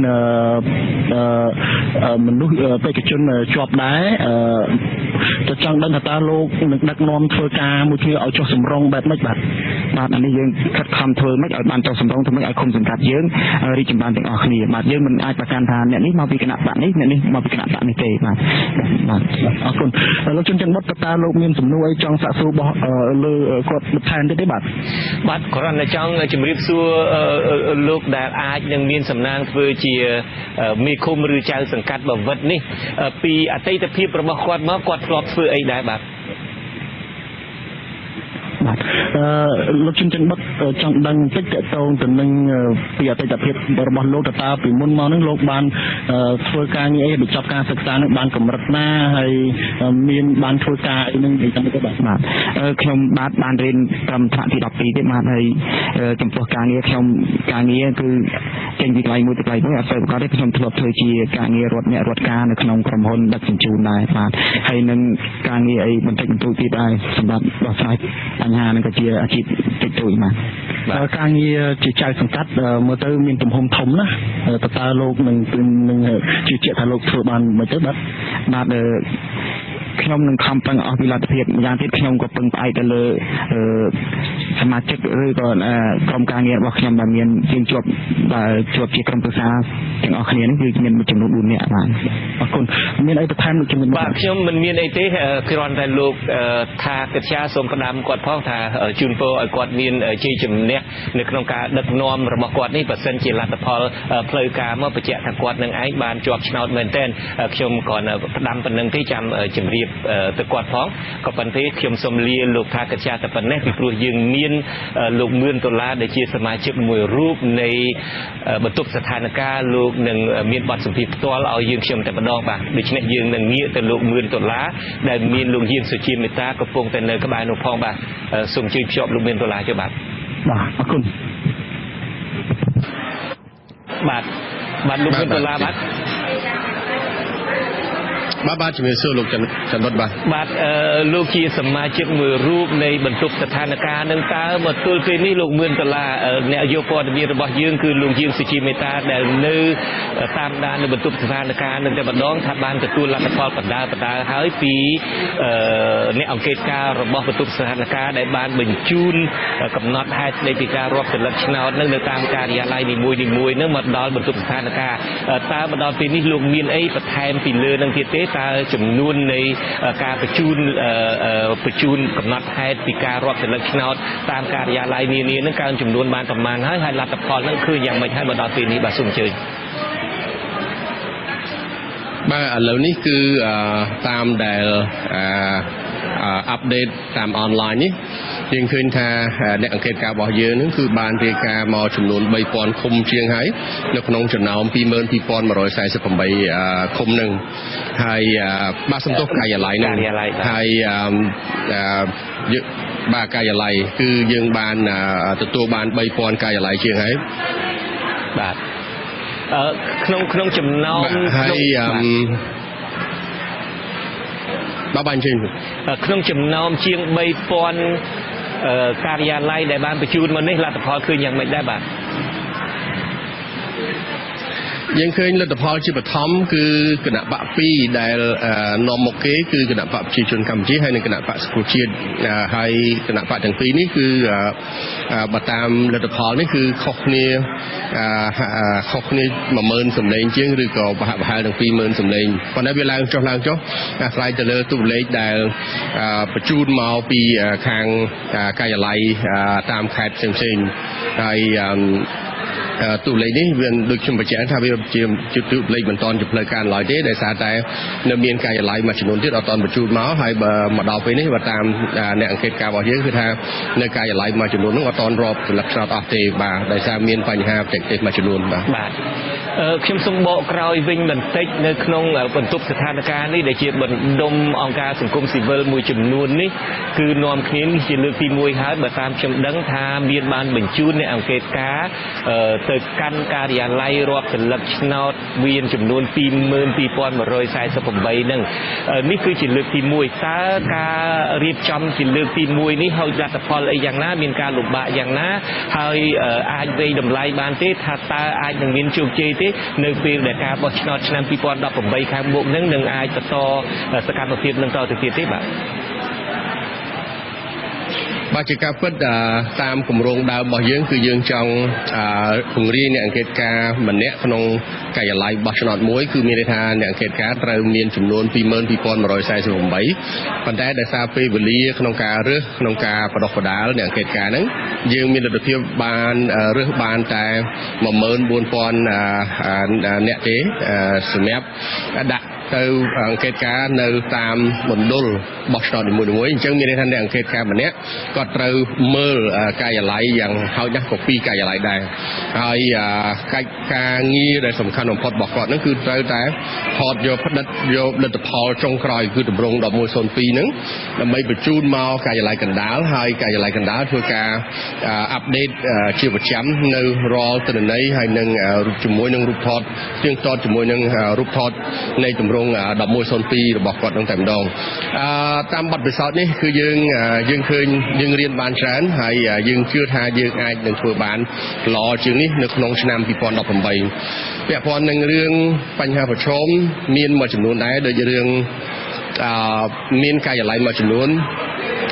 មនុស្សបេក្ខជនជាប់ដែរទៅចង់ដឹងថាតើលោកនឹងដឹកនាំធ្វើការមួយគ្នាឲ្យចុះសម្រុងបែបម៉េចបាទបាទអានេះយើងខិតខំធ្វើម៉េចឲ្យបានចុះសម្រុងធ្វើម៉េចឲ្យឃុំសង្កាត់យើងរីកចម្រើនទាំងអស់គ្នាបាទយើងមិនអាចប្រកាន់ថាអ្នកនេះមកពីគណៈបកនេះអ្នកនេះមកពីគណៈបកនេះទេបាទបាទអរគុណលោកជនច័ន្ទបុត្រតើលោកមានសំណួរអីចង់សាកសួររបស់លើគាត់បន្ថែមទៀតទេបាទបាទគ្រាន់តែចង់ជម្រាបសួរលោកដែលអាចនឹងមានសំណាងធ្វើជាមេឃុំឬចៅសង្កាត់បាវិតនេះពីអតីតភាពរបស់គាត់មកគាត់ធ្លាប់ធ្វើអីដែរបាទបាទអឺលោកជំចិនបុតចង់ដឹងបន្តិចតកតងទៅនឹងពីអតីតភាពរបស់លោកតើពីមុនមកនឹងលោកបានធ្វើការងារអីបញ្ចប់ការសិក្សានឹងបានកម្រិតណាហើយមានបានធ្វើការអីនឹងអីចឹងទៅបាទបាទខ្ញុំបាទបានរៀនត្រឹមថ្នាក់ទីtwelveទេបាទហើយចំពោះការងារខ្ញុំការងារគឺចេញពីកន្លែងមួយទៅកន្លែងមួយអត់សូវប្រកបទេខ្ញុំធ្លាប់ធ្វើជាការងាររដ្ឋអ្នករដ្ឋការនៅក្នុងក្រុមហ៊ុនដឹកជញ្ជូនដែរបាទហើយនឹងការងារអីបន្តិចបន្តួចទៀតដែរសម្រាប់ដោះស្រាយបញ្ហានឹងក៏ជាអាជីពតិចតួចបាទការងារជាចៅសង្កាត់មើលទៅមានទំហំធំណាស់តើតើលោកនឹងនឹងជឿជាក់ថាលោកធ្វើបានមិនទៅបាទបាទខ្ញុំនឹងខំប្រឹងអស់ពីលទ្ធភាពម្យ៉ាងទៀតខ្ញុំក៏ពឹងផ្អែកទៅលើសមាជិកឬក៏ក្រុមការងាររបស់ខ្ញុំដែលមានជាងជាប់ដែលជាប់ជាក្រុមប្រឹក្សាទាំងអស់គ្នានេះគឺមានមួយចំនួនfourនាក់បាទអរគុណមានអីបន្ថែមលោកជំនាញបាទខ្ញុំមិនមានអីទេគ្រាន់តែលោកថាកិច្ចការសូមផ្ដាំគាត់ផងថាជូនពរឲ្យគាត់មានជ័យជំនះនៅក្នុងការដឹកនាំរបស់គាត់នេះបើសិនជាលទ្ធផលផ្លូវការមកបញ្ជាក់ថាគាត់នឹងឯងបានជាប់ឆ្នោតមែនទែនខ្ញុំគ្រាន់តែផ្ដាំប៉ុណ្្នឹងទេចាំជម្រាបទៅគាត់ផងក៏ប៉ុន្តែខ្ញុំសូមលាលោកថាកិច្ចការតែប៉ុណ្ណេះពីព្រោះយើងមានលោកមឿនដុល្លារដែលជាសមាជិកមួយរូបនៃបន្ទប់ស្ថានភាពលោកនឹងមានបទសម្ភាសន៍ផ្ទាល់ឲ្យយើងខ្ញុំតែម្ដងបាទដូច្នេះយើងនឹងងាកទៅលោកមឿនដុល្លារដែលមានលោកយានសុជាមេតាកំពុងតែនៅក្បែរនោះផងបាទសូមជួយភ្ជាប់លោកមឿនដុល្លារចុះបាទបាទអរគុណបាទបាទលោកមឿនដុល្លារបាទបាទបាទជំរាបសួរលោកច័ន្ទច័ន្ទបុត្របាទបាទលោកជាសមាជិកមួយរូបនៃបន្ទប់ស្ថានភាពនឹងតើមកទល់ពេលនេះលោកមឿនដុល្លារអ្នកយកព័ត៌មានរបស់យើងគឺលោកយាងសុជាមេតាដែលនៅតាមដាននៅបន្ទប់ស្ថានភាពនឹងតែម្ដងថាបានទទួលលទ្ធផលបណ្ដាបណ្ដាហើយពីអ្នកអង្កេតការរបស់បន្ទប់ស្ថានភាពដែលបានបញ្ជូនកំណត់ហេតុនៃពីការរាប់សិលឹកឆ្នោតនៅតាមការិយាល័យនីមួយៗនឹងមកដល់បន្ទប់ស្ថានភាពតើមកដល់ពេលនេះលោកមានអីបន្ថែមពីលើនឹងទៀតទេតើចំនួននៃការបញ្ជូនបញ្ជូនកំណត់ហេតុពីការរាប់សិលឹកឆ្នោតតាមការិយាល័យនានានឹងកើនចំនួនបានប្រមាណហើយហើយលទ្ធផលនឹងគឺយ៉ាងម៉េចហើយមកដល់ពេលនេះបាទសូមអញ្ជើញបាទឥឡូវនេះគឺតាមដែលអាប់ដេតតាមអនឡាញនេះយើងឃើញថាអ្នកអង្កេតការរបស់យើងនឹងគឺបានរាយការណ៍មកចំនួនបីពាន់ឃុំជាងហើយនៅក្នុងចំណោមពីរម៉ឺនពីរពាន់មួយរយសែសិបប្រាំឃុំនឹងហើយបាទសំទោសការិយាល័យនឹងហើយបាទការិយាល័យគឺយើងបានទទួលបានបីពាន់ការិយាល័យជាងហើយបាទក្នុងក្នុងចំណោមហើយបាទបានជើងក្នុងចំណោមជាងបីពាន់ការិយាល័យដែលបានបញ្ជូនមកនេះលទ្ធផលឃើញយ៉ាងម៉េចដែរបាទយើងឃើញលទ្ធផលជាបឋមគឺគណៈបកពីរដែលនាំមកគេគឺគណៈបកប្រជាជនកម្ពុជាហើយនិងគណៈបកសង្គ្រោះជាតិហើយគណៈបកទាំងពីរនេះគឺបើតាមលទ្ធផលនេះគឺខុសគ្នាខុសគ្នាមួយម៉ឺនសម្លេងជាងឬក៏ប្រហាក់ប្រហែលទាំងពីរម៉ឺនសម្លេងប៉ុន្តែវាឡើងចុះឡើងចុះអាស្រ័យទៅលើតួលេខដែលបញ្ជូនមកពីខាងការិយាល័យតាមខេត្តផ្សេងៗហើយតួលេខនេះវាដូចខ្ញុំបញ្ជាក់ថាវាជាតួលេខមិនតាន់ជាផ្លូវការឡើយទេដោយសារតែនៅមានការិយាល័យមួយចំនួនទៀតអត់តាន់បញ្ជូនមកហើយបើមកដល់ពេលនេះបើតាមអ្នកអង្កេតការរបស់យើងគឺថានៅការិយាល័យមួយចំនួននោះអត់តាន់រាប់សិលឹកឆ្នោតអស់ទេបាទដោយសារមានបញ្ហាបច្ចេកទេសមួយចំនួនបាទបាទខ្ញុំសូមបកក្រោយវិញបន្តិចនៅក្នុងបន្ទប់ស្ថានភាពនេះដែលជាបណ្ដុំអង្គការសង្គមស៊ីវិលមួយចំនួននេះគឺនាំគ្នានេះជាលើកទីមួយហើយបើតាមខ្ញុំដឹងថាមានបានបញ្ជូនអ្នកអង្កេតការទៅកាន់ការិយាល័យរាប់សិលឹកឆ្នោតមានចំនួនពីរម៉ឺនពីរពាន់មួយរយសែសិបប្រាំបីហ្នឹងនេះគឺជាលើកទីមួយតើការរៀបចំជាលើកទីមួយនេះហើយលទ្ធផលអីយ៉ាងណាមានការលំបាកយ៉ាងណាហើយអាចវេតម្លៃបានទេថាតើអាចនឹងមានជោគជ័យទេនៅពេលដែលការបោះឆ្នោតឆ្នាំពីរពាន់ដប់ប្រាំបីខាងមុខនឹងនឹងអាចបន្តសកម្មភាពនឹងតទៅទៀតទេបាទបាទជាការពិតតាមគម្រោងដើមរបស់យើងគឺយើងចង់ពង្រាយអ្នកអង្កេតការម្នាក់ក្នុងការិយាល័យបោះឆ្នោតមួយគឺមានន័យថាអ្នកអង្កេតការត្រូវមានចំនួនពីរម៉ឺនពីរពាន់មួយរយសែសិបប្រាំបីប៉ុន្តែដោយសារពេលវេលាក្នុងការរើសក្នុងការបដិបដាលអ្នកអង្កេតការហ្នឹងយើងមានលទ្ធភាពបានរើសបានតែមួយម៉ឺនបួនពាន់អ្នកទេសម្រាប់ដាក់ទៅអង្កេតការនៅតាមមណ្ឌលបោះឆ្នោតនីមួយៗអញ្ចឹងមានន័យថាអ្នកអង្កេតការម្នាក់គាត់ត្រូវមើលការិយាល័យយ៉ាងហោចណាស់ក៏ពីរការិយាល័យដែរហើយកិច្ចការងារដែលសំខាន់បំផុតរបស់គាត់ហ្នឹងគឺត្រូវតែថតយកផ្ដិតយកលទ្ធផលចុងក្រោយគឺតម្រងmột một không haiហ្នឹងដើម្បីបញ្ជូនមកការិយាល័យកណ្ដាលហើយការិយាល័យកណ្ដាលធ្វើការអាប់ដេតជាប្រចាំនៅរាល់ទិន្នន័យហើយនឹងជាមួយនឹងរូបថតទៀងទាត់ជាមួយនឹងរូបថតនៃតម្រងmột một không haiរបស់គាត់នឹងតែម្ដងអឺតាមបទពិសោធន៍នេះគឺយើងយើងឃើញយើងរៀនបានច្រើនហើយយើងជឿថាយើងអាចនឹងធ្វើបានល្អជាងនេះនៅក្នុងឆ្នាំពីរពាន់ដប់ប្រាំបីពាក់ព័ន្ធនឹងរឿងបញ្ហាប្រឈមមានមួយចំនួនដែរដូចរឿងអឺមានការិយាល័យមួយចំនួន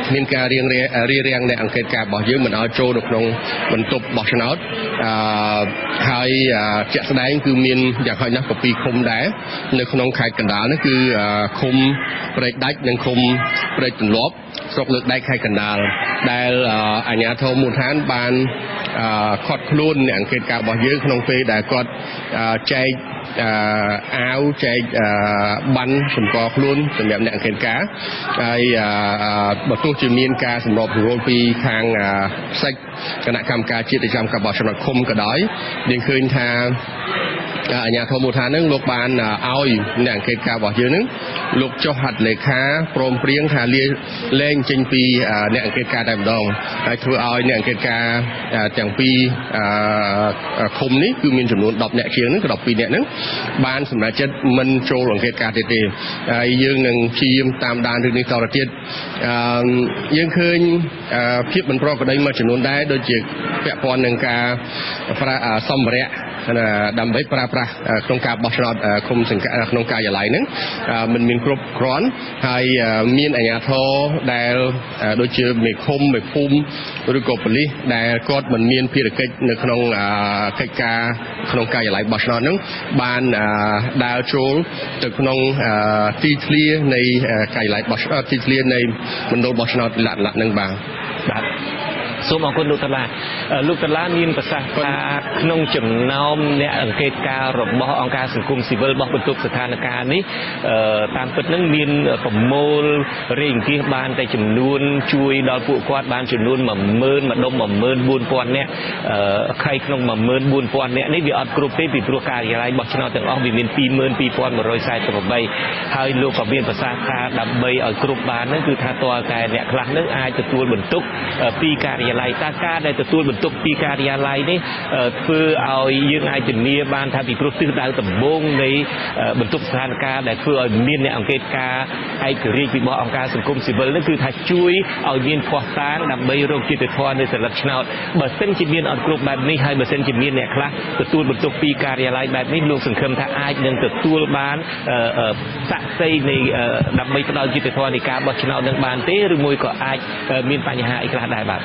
មានការរៀងរៀងរៀងនៃអង្គការរបស់យើងមិនឲ្យចូលនៅក្នុងបន្ទប់បោះឆ្នោតអឺហើយជាក់ស្ដែងគឺមានយ៉ាងហោចណាស់ពីឃុំដែរនៅក្នុងខេត្តកណ្ដាលនេះគឺឃុំព្រែកដាច់និងឃុំព្រែកទន្លាប់ស្រុកលើកដែកខេត្តកណ្ដាលដែលអាជ្ញាធរមូលដ្ឋានបានខាត់ខ្លួននៃអង្គការរបស់យើងក្នុងពេលដែលគាត់ចែកអាវចែកបានសម្គាល់ខ្លួនសម្រាប់អ្នកអង្គការហើយបើទោះជាមានការសម្របសម្រួលពីខាងសិទ្ធិគណៈកម្មការជាតិប្រចាំការបោះឆ្នោតឃុំក៏ដោយយើងឃើញថាអាជ្ញាធរមូលដ្ឋាននឹងលោកបានឲ្យអ្នកអង្គការរបស់យើងនឹងលោកចុះហត្ថលេខាព្រមព្រៀងថាលែងចេញពីអ្នកអង្គការតែម្ដងហើយធ្វើឲ្យអ្នកអង្គការទាំងពីរឃុំនេះគឺមានចំនួនដប់អ្នកជាងហ្នឹងក៏ដប់ពីរអ្នកហ្នឹងបានសម្រេចចិត្តមិនចូលអង្គការទៀតទេហើយយើងនឹងព្យាយាមតាមដានរឿងនេះតទៅទៀតយើងឃើញភាពមិនប្រក្រតីមួយចំនួនដែរដូចជាពាក់ព័ន្ធនឹងការសម្ភារៈដើម្បីប្រើប្រាស់ក្នុងការបោះឆ្នោតឃុំសង្កាត់ក្នុងការិយាល័យហ្នឹងมันមានគ្រប់គ្រាន់ហើយមានអាជ្ញាធរដែលដូចជាមេឃុំមេភូមិឬក៏ប៉ូលីសដែលគាត់មិនមានភារកិច្ចនៅក្នុងកិច្ចការក្នុងការិយាល័យបោះឆ្នោតហ្នឹងបានដើរចូលទៅក្នុងទីធ្លានៃការិយាល័យបោះឆ្នោតទីធ្លានៃមណ្ឌលបោះឆ្នោតលក្ខណៈហ្នឹងបាទបាទសូមអរគុណលោកតាឡាលោកតាឡាមានប្រសាសន៍ថាក្នុងចំណោមអ្នកអង្កេតការរបស់អង្គការសង្គមស៊ីវិលរបស់បន្ទប់ស្ថានភាពនេះតាមពិតនឹងមានប្រមូលរេងគៀសបានតែចំនួនជួយដល់ពួកគាត់បានចំនួនមួយម៉ឺនម្ដុំមួយម៉ឺនបួនពាន់នាក់ខៃក្នុងមួយម៉ឺនបួនពាន់នាក់នេះវាអត់គ្រប់ទេពីព្រោះការិយាល័យបោះឆ្នោតទាំងអស់វាមានពីរម៉ឺនពីរពាន់មួយរយសែនសិបប្រាំហើយលោកក៏មានប្រសាសន៍ថាដើម្បីឲ្យគ្រប់បានហ្នឹងគឺថាតើតែអ្នកខ្លះនឹងអាចទទួលបន្ទុកពីការិយាល័យតាការដែលទទួលបន្ទុកពីការិយាល័យនេះធ្វើឲ្យយើងអាចធានាបានថាពីព្រោះទិសដៅដំបូងនៃបន្ទុកស្ថានភាពដែលធ្វើឲ្យមានអ្នកអង្កេតការឯករាជ្យពីអង្គការសង្គមស៊ីវិលនេះគឺថាជួយឲ្យមានភ័ស្តុតាងដើម្បីរកយុត្តិធម៌នៅសិលឹកឆ្នោតបើសិនជាមានអត់គ្រប់បែបនេះហើយបើសិនជាមានអ្នកខ្លះទទួលបន្ទុកពីការិយាល័យបែបនេះលោកសង្ឃឹមថាអាចនឹងទទួលបានស័ក្តិសិទ្ធិនៃដើម្បីផ្ដល់យុត្តិធម៌នៃការបោះឆ្នោតនឹងបានទេឬមួយក៏អាចមានបញ្ហាអីខ្លះដែរបាទ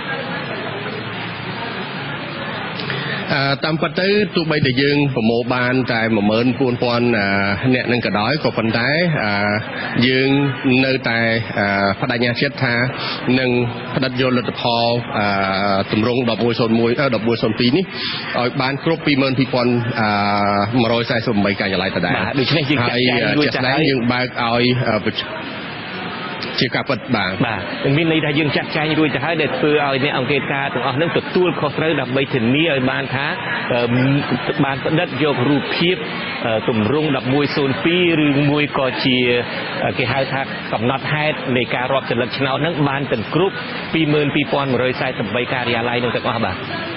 តាមពិតទៅទោះបីតែយើងប្រមូលបានតែមួយម៉ឺនបួនពាន់អ្នកនឹងក៏ដោយក៏ប៉ុន្តែយើងនៅតែបដិញ្ញាចិត្តថានឹងផ្ដិតយកលទ្ធផលទម្រង់ដប់មួយសូន្យមួយដប់មួយសូន្យពីរនេះឲ្យបានគ្រប់ពីរម៉ឺនពីរពាន់មួយរយសែនសិបប្រាំការិយាល័យដដែលដូច្នេះយើងចាត់ចែងរួចទៅហើយយើងបើកឲ្យជាការពិតបាទបាទមានន័យថាយើងចាត់ចែងរួចទៅហើយដែលធ្វើឲ្យអ្នកអង្គការទាំងអស់នឹងទទួលខុសត្រូវដើម្បីធានាឲ្យបានថាបានផ្ដិតយករូបភាពទម្រង់ដប់មួយសូន្យពីរឬមួយក៏ជាគេហៅថាកំណត់ហេតុនៃការរាប់ចលឹកឆ្នោតនឹងបានទាំងគ្រប់ពីរម៉ឺនពីរពាន់មួយរយសែនសិបប្រាំការិយាល័យនឹងទាំងអស់បាទ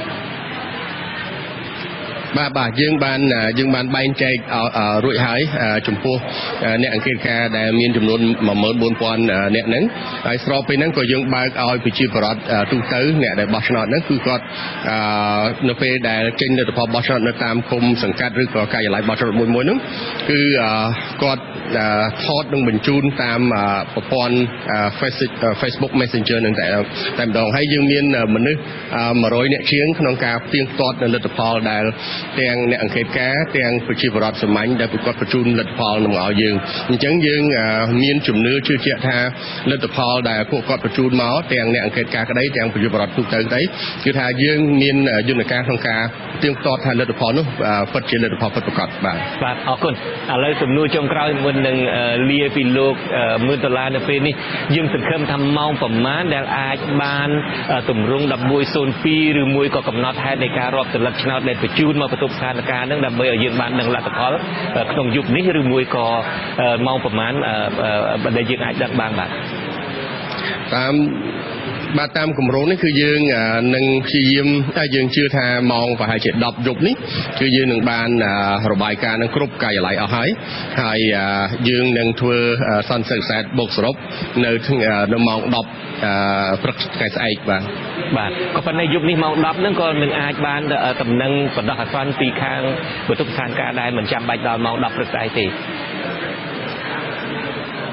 បាទបាទយើងបានយើងបានបែងចែករួចហើយចំពោះអ្នកអង្គការដែលមានចំនួនមួយម៉ឺនបួនពាន់អ្នកហ្នឹងហើយស្របពេលហ្នឹងក៏យើងបើកឲ្យប្រជាពលរដ្ឋទូទៅអ្នកដែលបោះឆ្នោតហ្នឹងគឺគាត់នៅពេលដែលចេញលទ្ធផលបោះឆ្នោតនៅតាមឃុំសង្កាត់ឬក៏ការិយាល័យបោះឆ្នោតមួយមួយហ្នឹងគឺគាត់ថតនឹងបញ្ជូនតាមប្រព័ន្ធ Facebook Messenger នឹងតែតែម្ដងហើយយើងមានមនុស្សមួយរយនាក់ជាងក្នុងការផ្ទៀងផ្ទាត់នៅលទ្ធផលដែលទាំងអ្នកអង្កេតការទាំងប្រជាពលរដ្ឋសាមញ្ញដែលប្រកាសបញ្ជូនលទ្ធផលនឹងឲ្យយើងអញ្ចឹងយើងមានជំនឿជឿជាក់ថាលទ្ធផលដែលពួកគាត់បញ្ជូនមកទាំងអ្នកអង្កេតការក្តីទាំងប្រជាពលរដ្ឋទូទៅក្តីគឺថាយើងមានយន្តការក្នុងការផ្ទៀងផ្ទាត់ថាលទ្ធផលនោះពិតជាលទ្ធផលពិតប្រាកដបាទបាទអរគុណឥឡូវសំណួរចុងក្រោយមុននឹងលាពីលោកម៉ឺនដុល្លារនៅពេលនេះយើងសង្ឃឹមថាម៉ោងប្រមាណដែលអាចបានទម្រង់ដប់មួយសូន្យពីរឬមួយក៏កំណត់ហេតុនៃការរាប់ចលឹកឆ្នោតដែលបញ្ជូនមកបន្ទប់ស្ថានភាពនឹងដើម្បីឲ្យយើងបានដឹងលទ្ធផលក្នុងយុគនេះឬមួយក៏ម៉ោងប្រមាណដែលយើងអាចដឹងបានបាទតាមបាទតាមគម្រោងនេះគឺយើងនឹងព្យាយាមតែយើងជឿថាម៉ោងប្រហែលជាដប់យប់នេះគឺយើងនឹងបានរបាយការណ៍នឹងគ្រប់ការិយាល័យអស់ហើយហើយយើងនឹងធ្វើសន្និសីទសេតបូកសរុបនៅនៅម៉ោងដប់ព្រឹកថ្ងៃស្អែកបាទបាទក៏ប៉ុន្តែយប់នេះម៉ោងដប់ហ្នឹងក៏នឹងអាចបានតំណែងបណ្ដោះអាសន្នពីខាងបន្ទប់ស្ថានភាពដែរមិនចាំបាច់ដល់ម៉ោងដប់ព្រឹកស្អែកទេ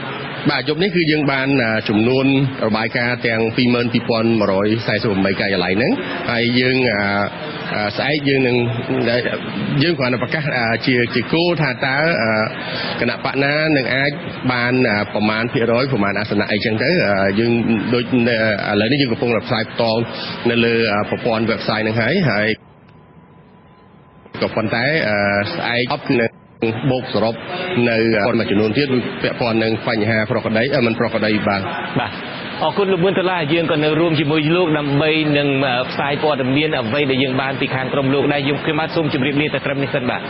បាទយប់នេះគឺយើងបានចំនួនរបាយការណ៍ទាំង ពីរម៉ឺនពីរពាន់មួយរយសែនសិបប្រាំបី ការិយាល័យហ្នឹងហើយយើងស្អែកយើងនឹងយើងគ្រាន់តែប្រកាសជាជាគោលថាតើគណៈបកណានឹងអាចបានប្រមាណភាគរយប្រមាណអាសនៈអីចឹងទៅយើងដូចឥឡូវនេះយើងកំពុងតែផ្សាយបន្តនៅលើប្រព័ន្ធ website ហ្នឹងហើយហើយក៏ប៉ុន្តែស្អែកអប់នៅបូកសរុបនៅមួយចំនួនទៀតពាក់ព័ន្ធនឹងបញ្ហាប្រកដីមិនប្រកដីបាទបាទអរគុណលោកមឿនដុល្លារយើងក៏នៅរួមជាមួយលោកដើម្បីនឹងផ្សាយព័ត៌មានអ្វីដែលយើងបានពីខាងក្រុមលោកដែរយើងខ្ញុំបាទសូមជម្រាបលាតែត្រឹមនេះសិនបាទ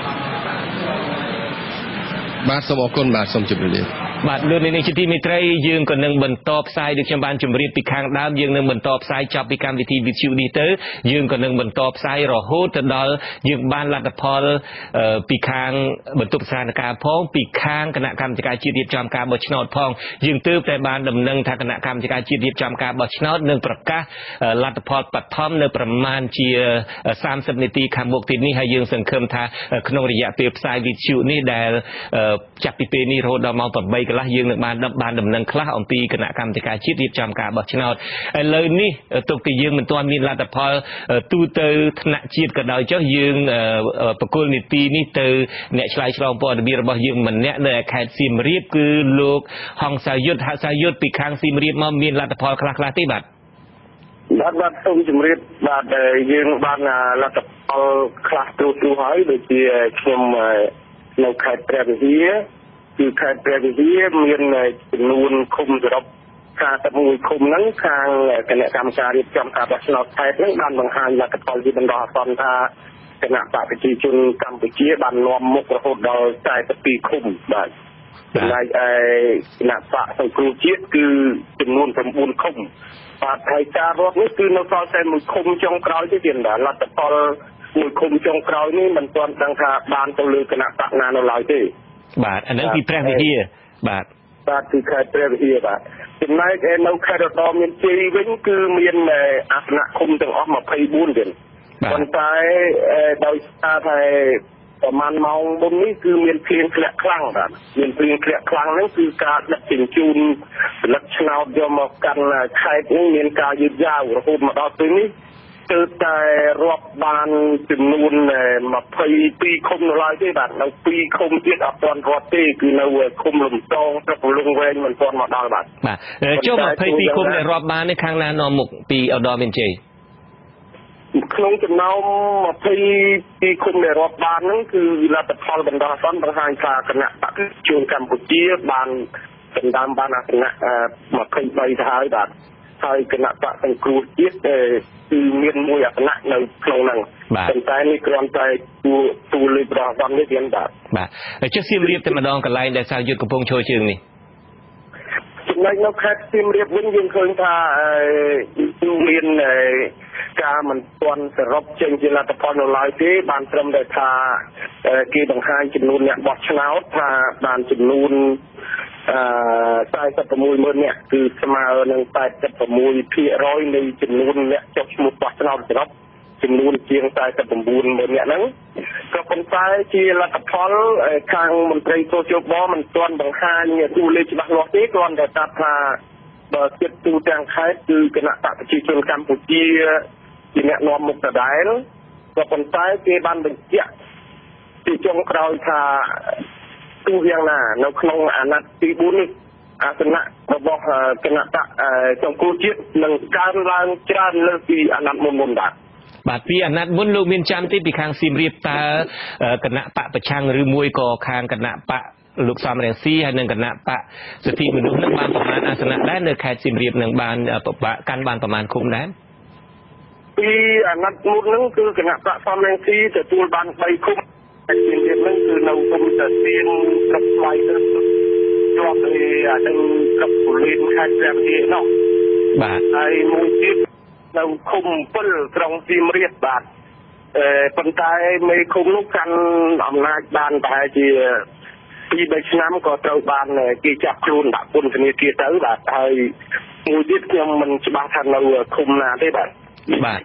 បាទសូមអរគុណបាទសូមជម្រាបលាបាទលោកនាងជាទីមេត្រីយើងក៏នឹងបន្តផ្សាយដូចខ្ញុំបានជម្រាបពីខាងដើមយើងនឹងបន្តផ្សាយចាប់ពីកម្មវិធី វីដេអូ នេះទៅយើងក៏នឹងបន្តផ្សាយរហូតទៅដល់យើងបានលទ្ធផលពីខាងបន្ទប់ស្ថានភាពផងពីខាងគណៈកម្មការជាតិរៀបចំការបោះឆ្នោតផងយើងទើបតែបានដំណឹងថាគណៈកម្មការជាតិរៀបចំការបោះឆ្នោតនឹងប្រកាសលទ្ធផលបឋមនៅប្រមាណជាសាមសិបនាទីខាងមុខទៀតនេះហើយយើងសង្ឃឹមថាក្នុងរយៈពេលផ្សាយវីដេអូនេះដែលចាប់ពីពេលនេះរហូតដល់ម៉ោងប្រាំបីកន្លះយើងនឹងបានបានដំណឹងខ្លះអំពីគណៈកម្មការជាតិរៀបចំការបោះឆ្នោតឥឡូវនេះទុកតែយើងមិនទាន់មានលទ្ធផលទូទៅថ្នាក់ជាតិក៏ដោយចុះយើងបកគលនីតិនេះទៅអ្នកឆ្លើយឆ្លងព័ត៌មានរបស់យើងម្នាក់នៅខេត្តសៀមរាបគឺលោកហងសាយុទ្ធហសាយុទ្ធពីខាងសៀមរាបមកមានលទ្ធផលខ្លះខ្លះទេបាទបាទបាទសូមជម្រាបបាទយើងបានលទ្ធផលខ្លះទូទៅហើយដូចជាខ្ញុំនៅខេត្តព្រះវិហារគឺខេត្តព្រះវិហារមានចំនួនឃុំសរុបការតែមួយឃុំហ្នឹងខាងគណៈកម្មការរៀបចំការបោះឆ្នោតខេត្តហ្នឹងបានបង្ហាញលទ្ធផលជាបណ្ដោះអាសន្នថាគណៈបកប្រជាជនកម្ពុជាបាននាំមុខរហូតដល់ខ្សែទៅពីរឃុំបាទចំណែកឯគណៈបកសង្គ្រោះជាតិគឺចំនួនប្រាំបួនឃុំបាទហើយការរាប់នេះគឺនៅសល់តែមួយឃុំចុងក្រោយទេទៀតបាទលទ្ធផលមួយឃុំចុងក្រោយនេះមិនទាន់ដឹងថាបានទៅលើគណៈបកណានៅឡើយទេបាទអានឹងពីព្រះវិហារបាទបាទគឺខេត្តព្រះវិហារបាទចំណែកឯនៅខេត្តរតនមានជ័យវិញគឺមានអាសនៈឃុំទាំងអស់ម្ភៃបួនទៀតប៉ុន្តែដោយសារតែប្រហែលម៉ោងមុននេះគឺមានភ្លៀងធ្លាក់ខ្លាំងបាទមានភ្លៀងធ្លាក់ខ្លាំងហ្នឹងគឺការដឹកជញ្ជូនផលិតឆ្នោតយកមកកាន់ខេត្តនេះមានការយឺតយ៉ាវរហូតមកដល់ពេលនេះទើបតែរាប់បានចំនួនម្ភៃពីរឃុំនៅឡើយទេបាទនៅពីរឃុំទៀតអត់ទាន់រាប់ទេគឺនៅឃុំលំតងទឹកលងវែងមិនទាន់មកដល់បាទបាទចុះម្ភៃពីរឃុំដែលរាប់បាននេះខាងណានាំមុខពីឧត្តរមានជ័យក្នុងចំណោមម្ភៃពីរឃុំដែលរាប់បានហ្នឹងគឺលទ្ធផលបណ្ដោះអាសន្នបង្ហាញថាគណៈបកជួនកម្ពុជាបានដណ្ដើមបានអាសនៈម្ភៃបីទៅហើយបាទហើយគណៈបកសង្គ្រោះជាតិគឺមានមួយអាសនៈនៅក្នុងហ្នឹងប៉ុន្តែនេះគ្រាន់តែទូទូលេខប្រហែលនេះទៀតបាទបាទចុះសៀមរាបតែម្ដងកន្លែងដែលសាយុទ្ធកំពុងឈរជើងនេះចំណែកនៅខេត្តសៀមរាបវិញយើងឃើញថាមានការមិនទាន់សរុបចេញជាលទ្ធផលនៅឡើយទេបានត្រឹមតែថាគេបង្ហាញចំនួនអ្នកបោះឆ្នោតថាបានចំនួនអឺខ្សែសិបប្រាំមួយម៉ឺននាក់គឺស្មើនឹងแปดสิบหกភាគរយនៃចំនួនអ្នកចុះឈ្មោះបោះឆ្នោតសរុបចំនួនជាងខ្សែសិបប្រាំបួនម៉ឺននាក់ហ្នឹងក៏ប៉ុន្តែជាលទ្ធផលខាងមន្ត្រីសូជបមិនទាន់បង្ហាញតួលេខច្បាស់លាស់ទេគ្រាន់តែថាថាបើគិតទូទាំងខេត្តគឺគណៈបកប្រជាជនកម្ពុជាជាអ្នកនាំមុខដដែលក៏ប៉ុន្តែគេបានបញ្ជាក់ពីចុងក្រោយថាទោះយ៉ាងណានៅក្នុងអាណត្តិទីបួននេះអាសនៈរបស់គណៈបកសង្គ្រោះជាតិនឹងកើនឡើងច្រើនលើសពីអាណត្តិមុនមុនបាទបាទពីអាណត្តិមុនលោកមានចាំទេពីខាងសៀមរាបតើគណៈបកប្រឆាំងឬមួយក៏ខាងគណៈបកលោកសំរងស៊ីហើយនឹងគណៈបកសិទ្ធិមនុស្សនឹងបានប្រមាណអាសនៈដែរនៅខេត្តសៀមរាបនឹងបានប្របាក់កាន់បានប្រមាណឃុំដែរពីអាណត្តិមុនហ្នឹងគឺគណៈបកសំរងស៊ីទទួលបានបីឃុំហើយសៀមរាបហ្នឹងគឺនៅឃុំតាសៀនស្រុកស្វាយទៅជាប់ពីអានឹងស្រុកពូលីនខេត្តព្រះវិហារនោះបាទហើយមួយទៀតនៅឃុំពិលក្រុងសៀមរាបបាទអឺប៉ុន្តែមេឃុំនោះកាន់អំណាចបានប្រហែលជាពីរបីឆ្នាំក៏ត្រូវបានគេចាប់ខ្លួនដាក់ពន្ធនាគារទៅបាទហើយមួយទៀតខ្ញុំមិនច្បាស់ថានៅឃុំណាទេបាទបាទ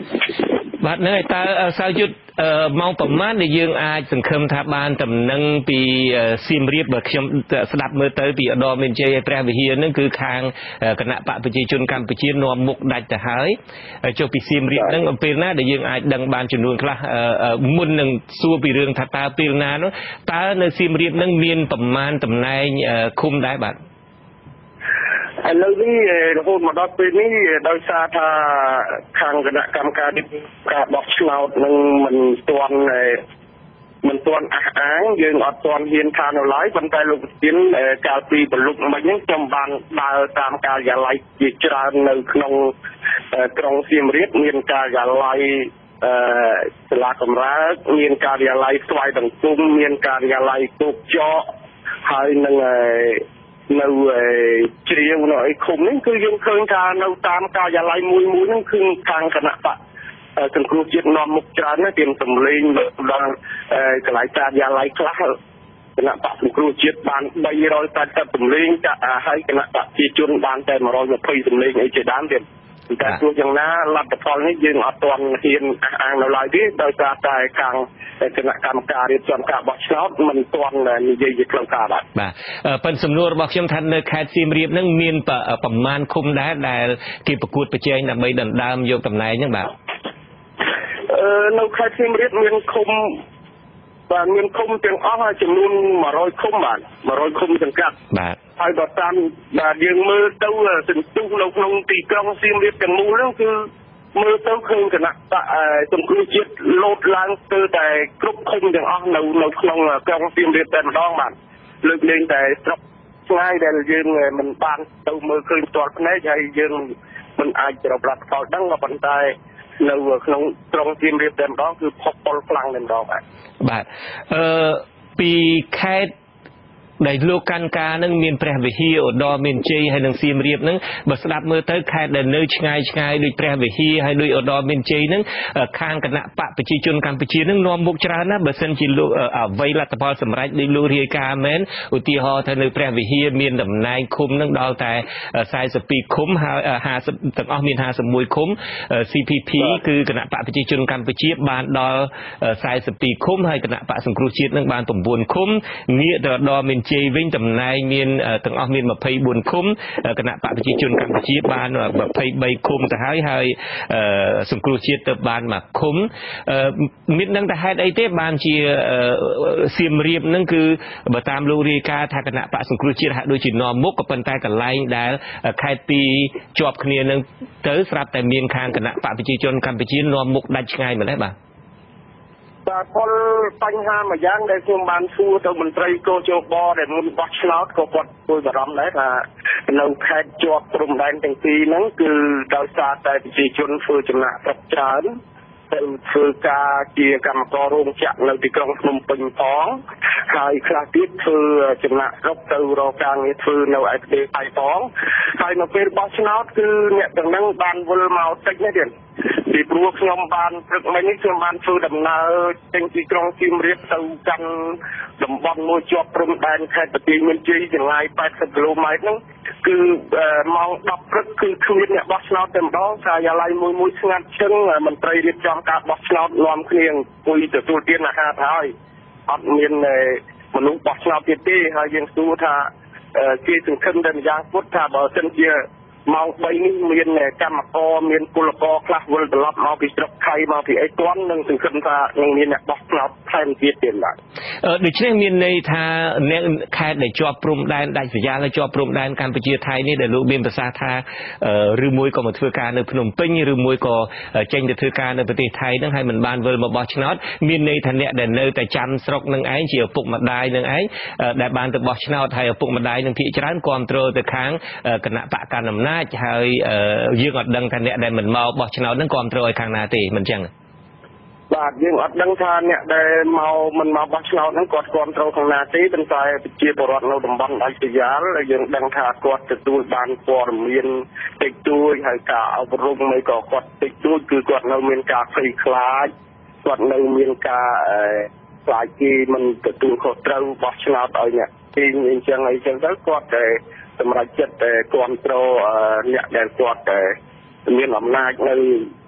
បាទនៅតើសាយុទ្ធម៉ោងប្រមាណដែលយើងអាចសង្ឃឹមថាបានតំណែងពីសៀមរាបបើខ្ញុំស្ដាប់មើលទៅពីឧត្តមមានជ័យឲ្យព្រះវិហារនឹងគឺខាងគណៈបកប្រជាជនកម្ពុជានាំមុខដាច់ទៅហើយចុះពីសៀមរាបនឹងពេលណាដែលយើងអាចដឹងបានចំនួនខ្លះមុននឹងសួរពីរឿងថាតើពេលណានោះតើនៅសៀមរាបនឹងមានប្រមាណតំណែងឃុំដែរបាទឥឡូវនេះរហូតមកដល់ពេលនេះដោយសារថាខាងគណៈកម្មការការបោះឆ្នោតនឹងមិនទាន់មិនទាន់អះអាងយើងអត់ទាន់ហ៊ានថានៅឡើយប៉ុន្តែលោកប្រធានកាលពីប្រលុបមិញហ្នឹងខ្ញុំបានដើរតាមការិយាល័យជាច្រើននៅក្នុងក្រុងសៀមរាបមានការិយាល័យអឺសាលាកំរើកមានការិយាល័យស្វាយបង្គំមានការិយាល័យគោកចកហើយនឹងនៅជ្រាវនៅឯឃុំនេះគឺយើងឃើញថានៅតាមការិយាល័យមួយមួយហ្នឹងគឺខាងគណៈបកសង្គ្រោះជាតិនាំមុខច្រើនណាស់ទៀមសម្លេងដល់កន្លែងការិយាល័យខ្លះគណៈបកសង្គ្រោះជាតិបានបីរយប្រាំសិបសម្លេងហើយគណៈបកប្រជាជនបានតែមួយរយยี่สิบសម្លេងអីជាដើមទៀតតែទោះយ៉ាងណាលទ្ធផលនេះយើងអត់ទាន់ហ៊ានអះអាងនៅឡើយទេដោយសារតែខាងគណៈកម្មការរៀបចំការបោះឆ្នោតមិនទាន់និយាយជាផ្លូវការបាទបាទប៉ុន្តែសំណួររបស់ខ្ញុំថានៅខេត្តសៀមរាបនឹងមានប្រមាណឃុំដែរដែលគេប្រកួតប្រជែងដើម្បីដណ្ដើមយកតំណែងហ្នឹងបាទអឺនៅខេត្តសៀមរាបមានឃុំបាទមានឃុំទាំងអស់ចំនួនone hundredឃុំបាទone hundredឃុំសង្កាត់បាទហើយបើតាមបាទយើងមើលទៅសន្ទុះនៅក្នុងទីក្រុងសៀមរាបទាំងមូលហ្នឹងគឺមើលទៅឃើញគណៈបកសង្គ្រោះជាតិលោតឡើងទៅតែគ្រប់ឃុំទាំងអស់នៅនៅក្នុងក្រុងសៀមរាបតែម្ដងបាទលើកលែងតែស្រុកឆ្ងាយដែលយើងមិនបានទៅមើលឃើញផ្ទាល់ភ្នែកហើយយើងមិនអាចរកលទ្ធផលដឹងក៏ប៉ុន្តែនៅក្នុងក្រុងសៀមរាបតែម្ដងគឺផុសពលខ្លាំងតែម្ដងបាទបាទអឺពីខេត្តដែលលោកកាន់ការនឹងមានព្រះវិហារឧត្តរមានជ័យហើយនឹងសៀមរាបនឹងបើស្ដាប់មើលទៅខេត្តដែលនៅឆ្ងាយឆ្ងាយដូចព្រះវិហារហើយដូចឧត្តរមានជ័យនឹងខាងគណៈបកប្រជាជនកម្ពុជានឹងនាំមុខច្រើនណាស់បើសិនជាលោកអ្វីលទ្ធផលសម្រាប់ដូចលោករាយការណ៍មែនឧទាហរណ៍ថានៅព្រះវិហារមានតំណែងឃុំនឹងដល់តែforty-twoឃុំហើយfiftyទាំងអស់មានfifty-oneឃុំ ซี พี พี គឺគណៈបកប្រជាជនកម្ពុជាបានដល់forty-twoឃុំហើយគណៈបកសង្គ្រោះជាតិនឹងបានnineឃុំងាកទៅឧត្តរមានជ័យវិញតំណែងមានទាំងអស់មានtwenty-fourឃុំគណៈបកប្រជាជនកម្ពុជាបានtwenty-threeឃុំទៅហើយហើយសង្គ្រោះជាតិទៅបានមួយឃុំមាននឹងតែហេតុអីទេបានជាសៀមរាបនឹងគឺបើតាមលោករាយការណ៍ថាគណៈបកសង្គ្រោះជាតិហាក់ដូចជានាំមុខក៏ប៉ុន្តែកន្លែងដែលខេត្តពីរជាប់គ្នានឹងទៅស្រាប់តែមានខាងគណៈបកប្រជាជនកម្ពុជានាំមុខដាច់ឆ្ងាយម្ល៉េះបាទបាទពលបញ្ហាមួយយ៉ាងដែលខ្ញុំបានសួរទៅមន្ត្រីកោជបដែលមុនបោះឆ្នោតក៏គាត់ព្រួយបារម្ភដែរថានៅខេត្តជាប់ព្រំដែនទាំងពីរហ្នឹងគឺដោយសារតែប្រជាជនធ្វើចំណាក់ស្រុកច្រើនទៅធ្វើការជាកម្មកររោងចក្រនៅទីក្រុងភ្នំពេញផងហើយខ្លះទៀតធ្វើចំណាក់ស្រុកទៅរកការងារធ្វើនៅឯប្រទេសថៃផងហើយនៅពេលបោះឆ្នោតគឺអ្នកទាំងហ្នឹងបានវិលមកតិចណាស់ទៀតពីព្រោះខ្ញុំបានព្រឹកមិញនេះខ្ញុំបានធ្វើដំណើរចេញពីក្រុងសៀមរាបទៅកាន់តំបន់មួយជាប់ព្រំដែនខេត្តបន្ទាយមានជ័យចម្ងាយeightyគីឡូម៉ែត្រហ្នឹងគឺម៉ោងtenព្រឹកគឺគ្មានអ្នកបោះឆ្នោតតែម្ដងការិយាល័យមួយមួយស្ងាត់ឈឹងមន្ត្រីរៀបចំការបោះឆ្នោតនាំគ្នាអង្គុយទទួលទានអាហារទៅហើយអត់មានមនុស្សបោះឆ្នោតទៀតទេហើយយើងសួរថាគេសង្ឃឹមតែម្យ៉ាងពុតថាបើសិនជាម៉ោងthreeនេះមានកម្មករមានពលករខ្លះវិលត្រឡប់មកពីស្រុកថៃមកពីអីទាន់នឹងសង្ឃឹមថានឹងមានអ្នកបោះឆ្នោតថែមទៀតទៀតបាទដូច្នេះមានន័យថាអ្នកខេត្តដែលជាប់ព្រំដែនដាច់ស្រយាលហើយជាប់ព្រំដែនកម្ពុជាថៃនេះដែលលោកមានប្រសាសន៍ថាឬមួយក៏មកធ្វើការនៅភ្នំពេញឬមួយក៏ចេញទៅធ្វើការនៅប្រទេសថៃនឹងហើយមិនបានវិលមកបោះឆ្នោតមានន័យថាអ្នកដែលនៅតែចាំស្រុកនឹងឯងជាឪពុកម្ដាយនឹងឯងដែលបានទៅបោះឆ្នោតហើយឪពុកម្ដាយនឹងភាគច្រើនគ្រប់គ្រងទៅខាងគណៈបកកណ្ដាលអំណាចហើយយើងអត់ដឹងថាអ្នកដែលមិនមកបោះឆ្នោតនឹងគ្រប់គ្រងឲ្យខាងណាទេមិនចឹងបាទយើងអត់ដឹងថាអ្នកដែលមកមិនមកបោះឆ្នោតហ្នឹងគាត់គ្រប់គ្រងខាងណាទេប៉ុន្តែប្រជាពលរដ្ឋនៅតំបន់ដាច់ស្រយាលយើងដឹងថាគាត់ទទួលបានព័ត៌មានតិចតួចហើយការអប់រំមិនក៏គាត់តិចតួចគឺគាត់នៅមានការភ័យខ្លាចគាត់នៅមានការខ្លាចគេមិនទទួលខុសត្រូវបោះឆ្នោតឲ្យអ្នកទីអញ្ចឹងអីចឹងទៅគាត់តែសម្រាប់ចិត្តតែគ្រប់គ្រងអ្នកដែលគាត់តែមានអំណាចនៅ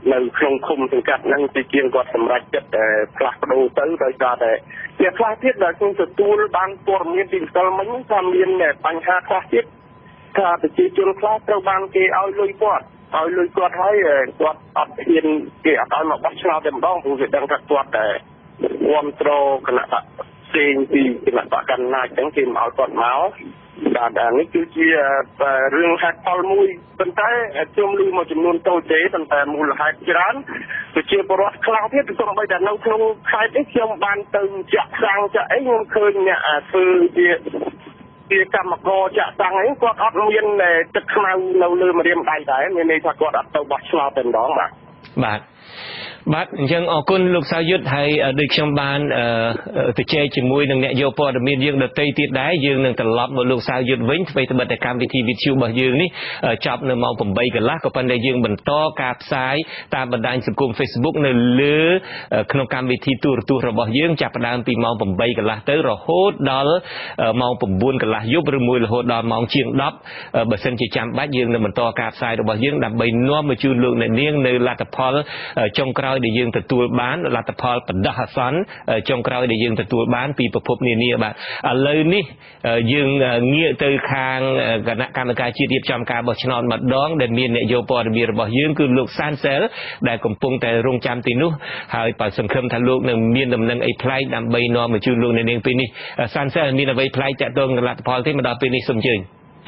នៅក្នុងឃុំសង្កាត់ហ្នឹងទីជាងគាត់សម្រេចចិត្តផ្លាស់ប្ដូរទៅដោយសារតែអ្នកខ្លះទៀតដែលខ្ញុំទទួលបានព័ត៌មានពីម្សិលមិញថាមានបញ្ហាខ្លះទៀតថាប្រជាជនខ្លះត្រូវបានគេឲ្យលុយគាត់ឲ្យលុយគាត់ហើយគាត់អត់ហ៊ានគេអត់ឲ្យមកបោះឆ្នោតតែម្ដងព្រោះគេដឹងថាគាត់តែគ្រប់គ្រងគណៈបកផ្សេងពីគណៈបកកណ្ដាលអញ្ចឹងគេមកឲ្យគាត់មកបាទអានេះគឺជារឿងហេតុផលមួយប៉ុន្តែខ្ញុំឮមួយចំនួនតូចទេប៉ុន្តែមូលហេតុច្រើនប្រជាពលរដ្ឋខ្លះទៀតទោះបីតែនៅក្នុងខេត្តនេះខ្ញុំបានទៅចាក់សាំងចាក់អីខ្ញុំឃើញអ្នកធ្វើជាជាកម្មករចាក់សាំងអីគាត់អត់មានទឹកខ្មៅនៅលើម្រាមដៃដែរមានន័យថាគាត់អត់ទៅបោះឆ្នោតតែម្ដងបាទបាទបាទអញ្ចឹងអរគុណលោកសាយុទ្ធហើយដូចខ្ញុំបានទៅជែកជាមួយនឹងអ្នកយកព័ត៌មានយើងដទៃទៀតដែរយើងនឹងត្រឡប់មកលោកសាយុទ្ធវិញធ្វើត្បិតតែកម្មវិធីវិទ្យុរបស់យើងនេះចប់នៅម៉ោងeightកន្លះក៏ប៉ុន្តែយើងបន្តការផ្សាយតាមបណ្ដាញសង្គម Facebook នៅលើក្នុងកម្មវិធីទូរទស្សន៍របស់យើងចាប់ផ្ដើមពីម៉ោងeightកន្លះទៅរហូតដល់ម៉ោងnineកន្លះយប់ឬមួយរហូតដល់ម៉ោងជាងtenបើសិនជាចាំបាច់យើងនឹងបន្តការផ្សាយរបស់យើងដើម្បីនាំមកជូនលោកអ្នកនាងនៅលទ្ធផលចុងក្រោយដែលយើងទទួលបានលទ្ធផលបណ្ដោះអាសន្នចុងក្រោយដែលយើងទទួលបានពីប្រភពនានាបាទឥឡូវនេះយើងងាកទៅខាងគណៈកម្មការជាតិរៀបចំការបោះឆ្នោតម្ដងដែលមានអ្នកយកព័ត៌មានរបស់យើងគឺលោកសានសែលដែលកំពុងតែរងចាំទីនោះហើយបើសង្ឃឹមថាលោកនឹងមានដំណឹងអីប្លែកដើម្បីនាំមកជូនលោកអ្នកនាងពេលនេះសានសែលមានអ្វីប្លែកតាក់ទងនឹងលទ្ធផលទេមកដល់ពេលនេះសូមអញ្ជើញ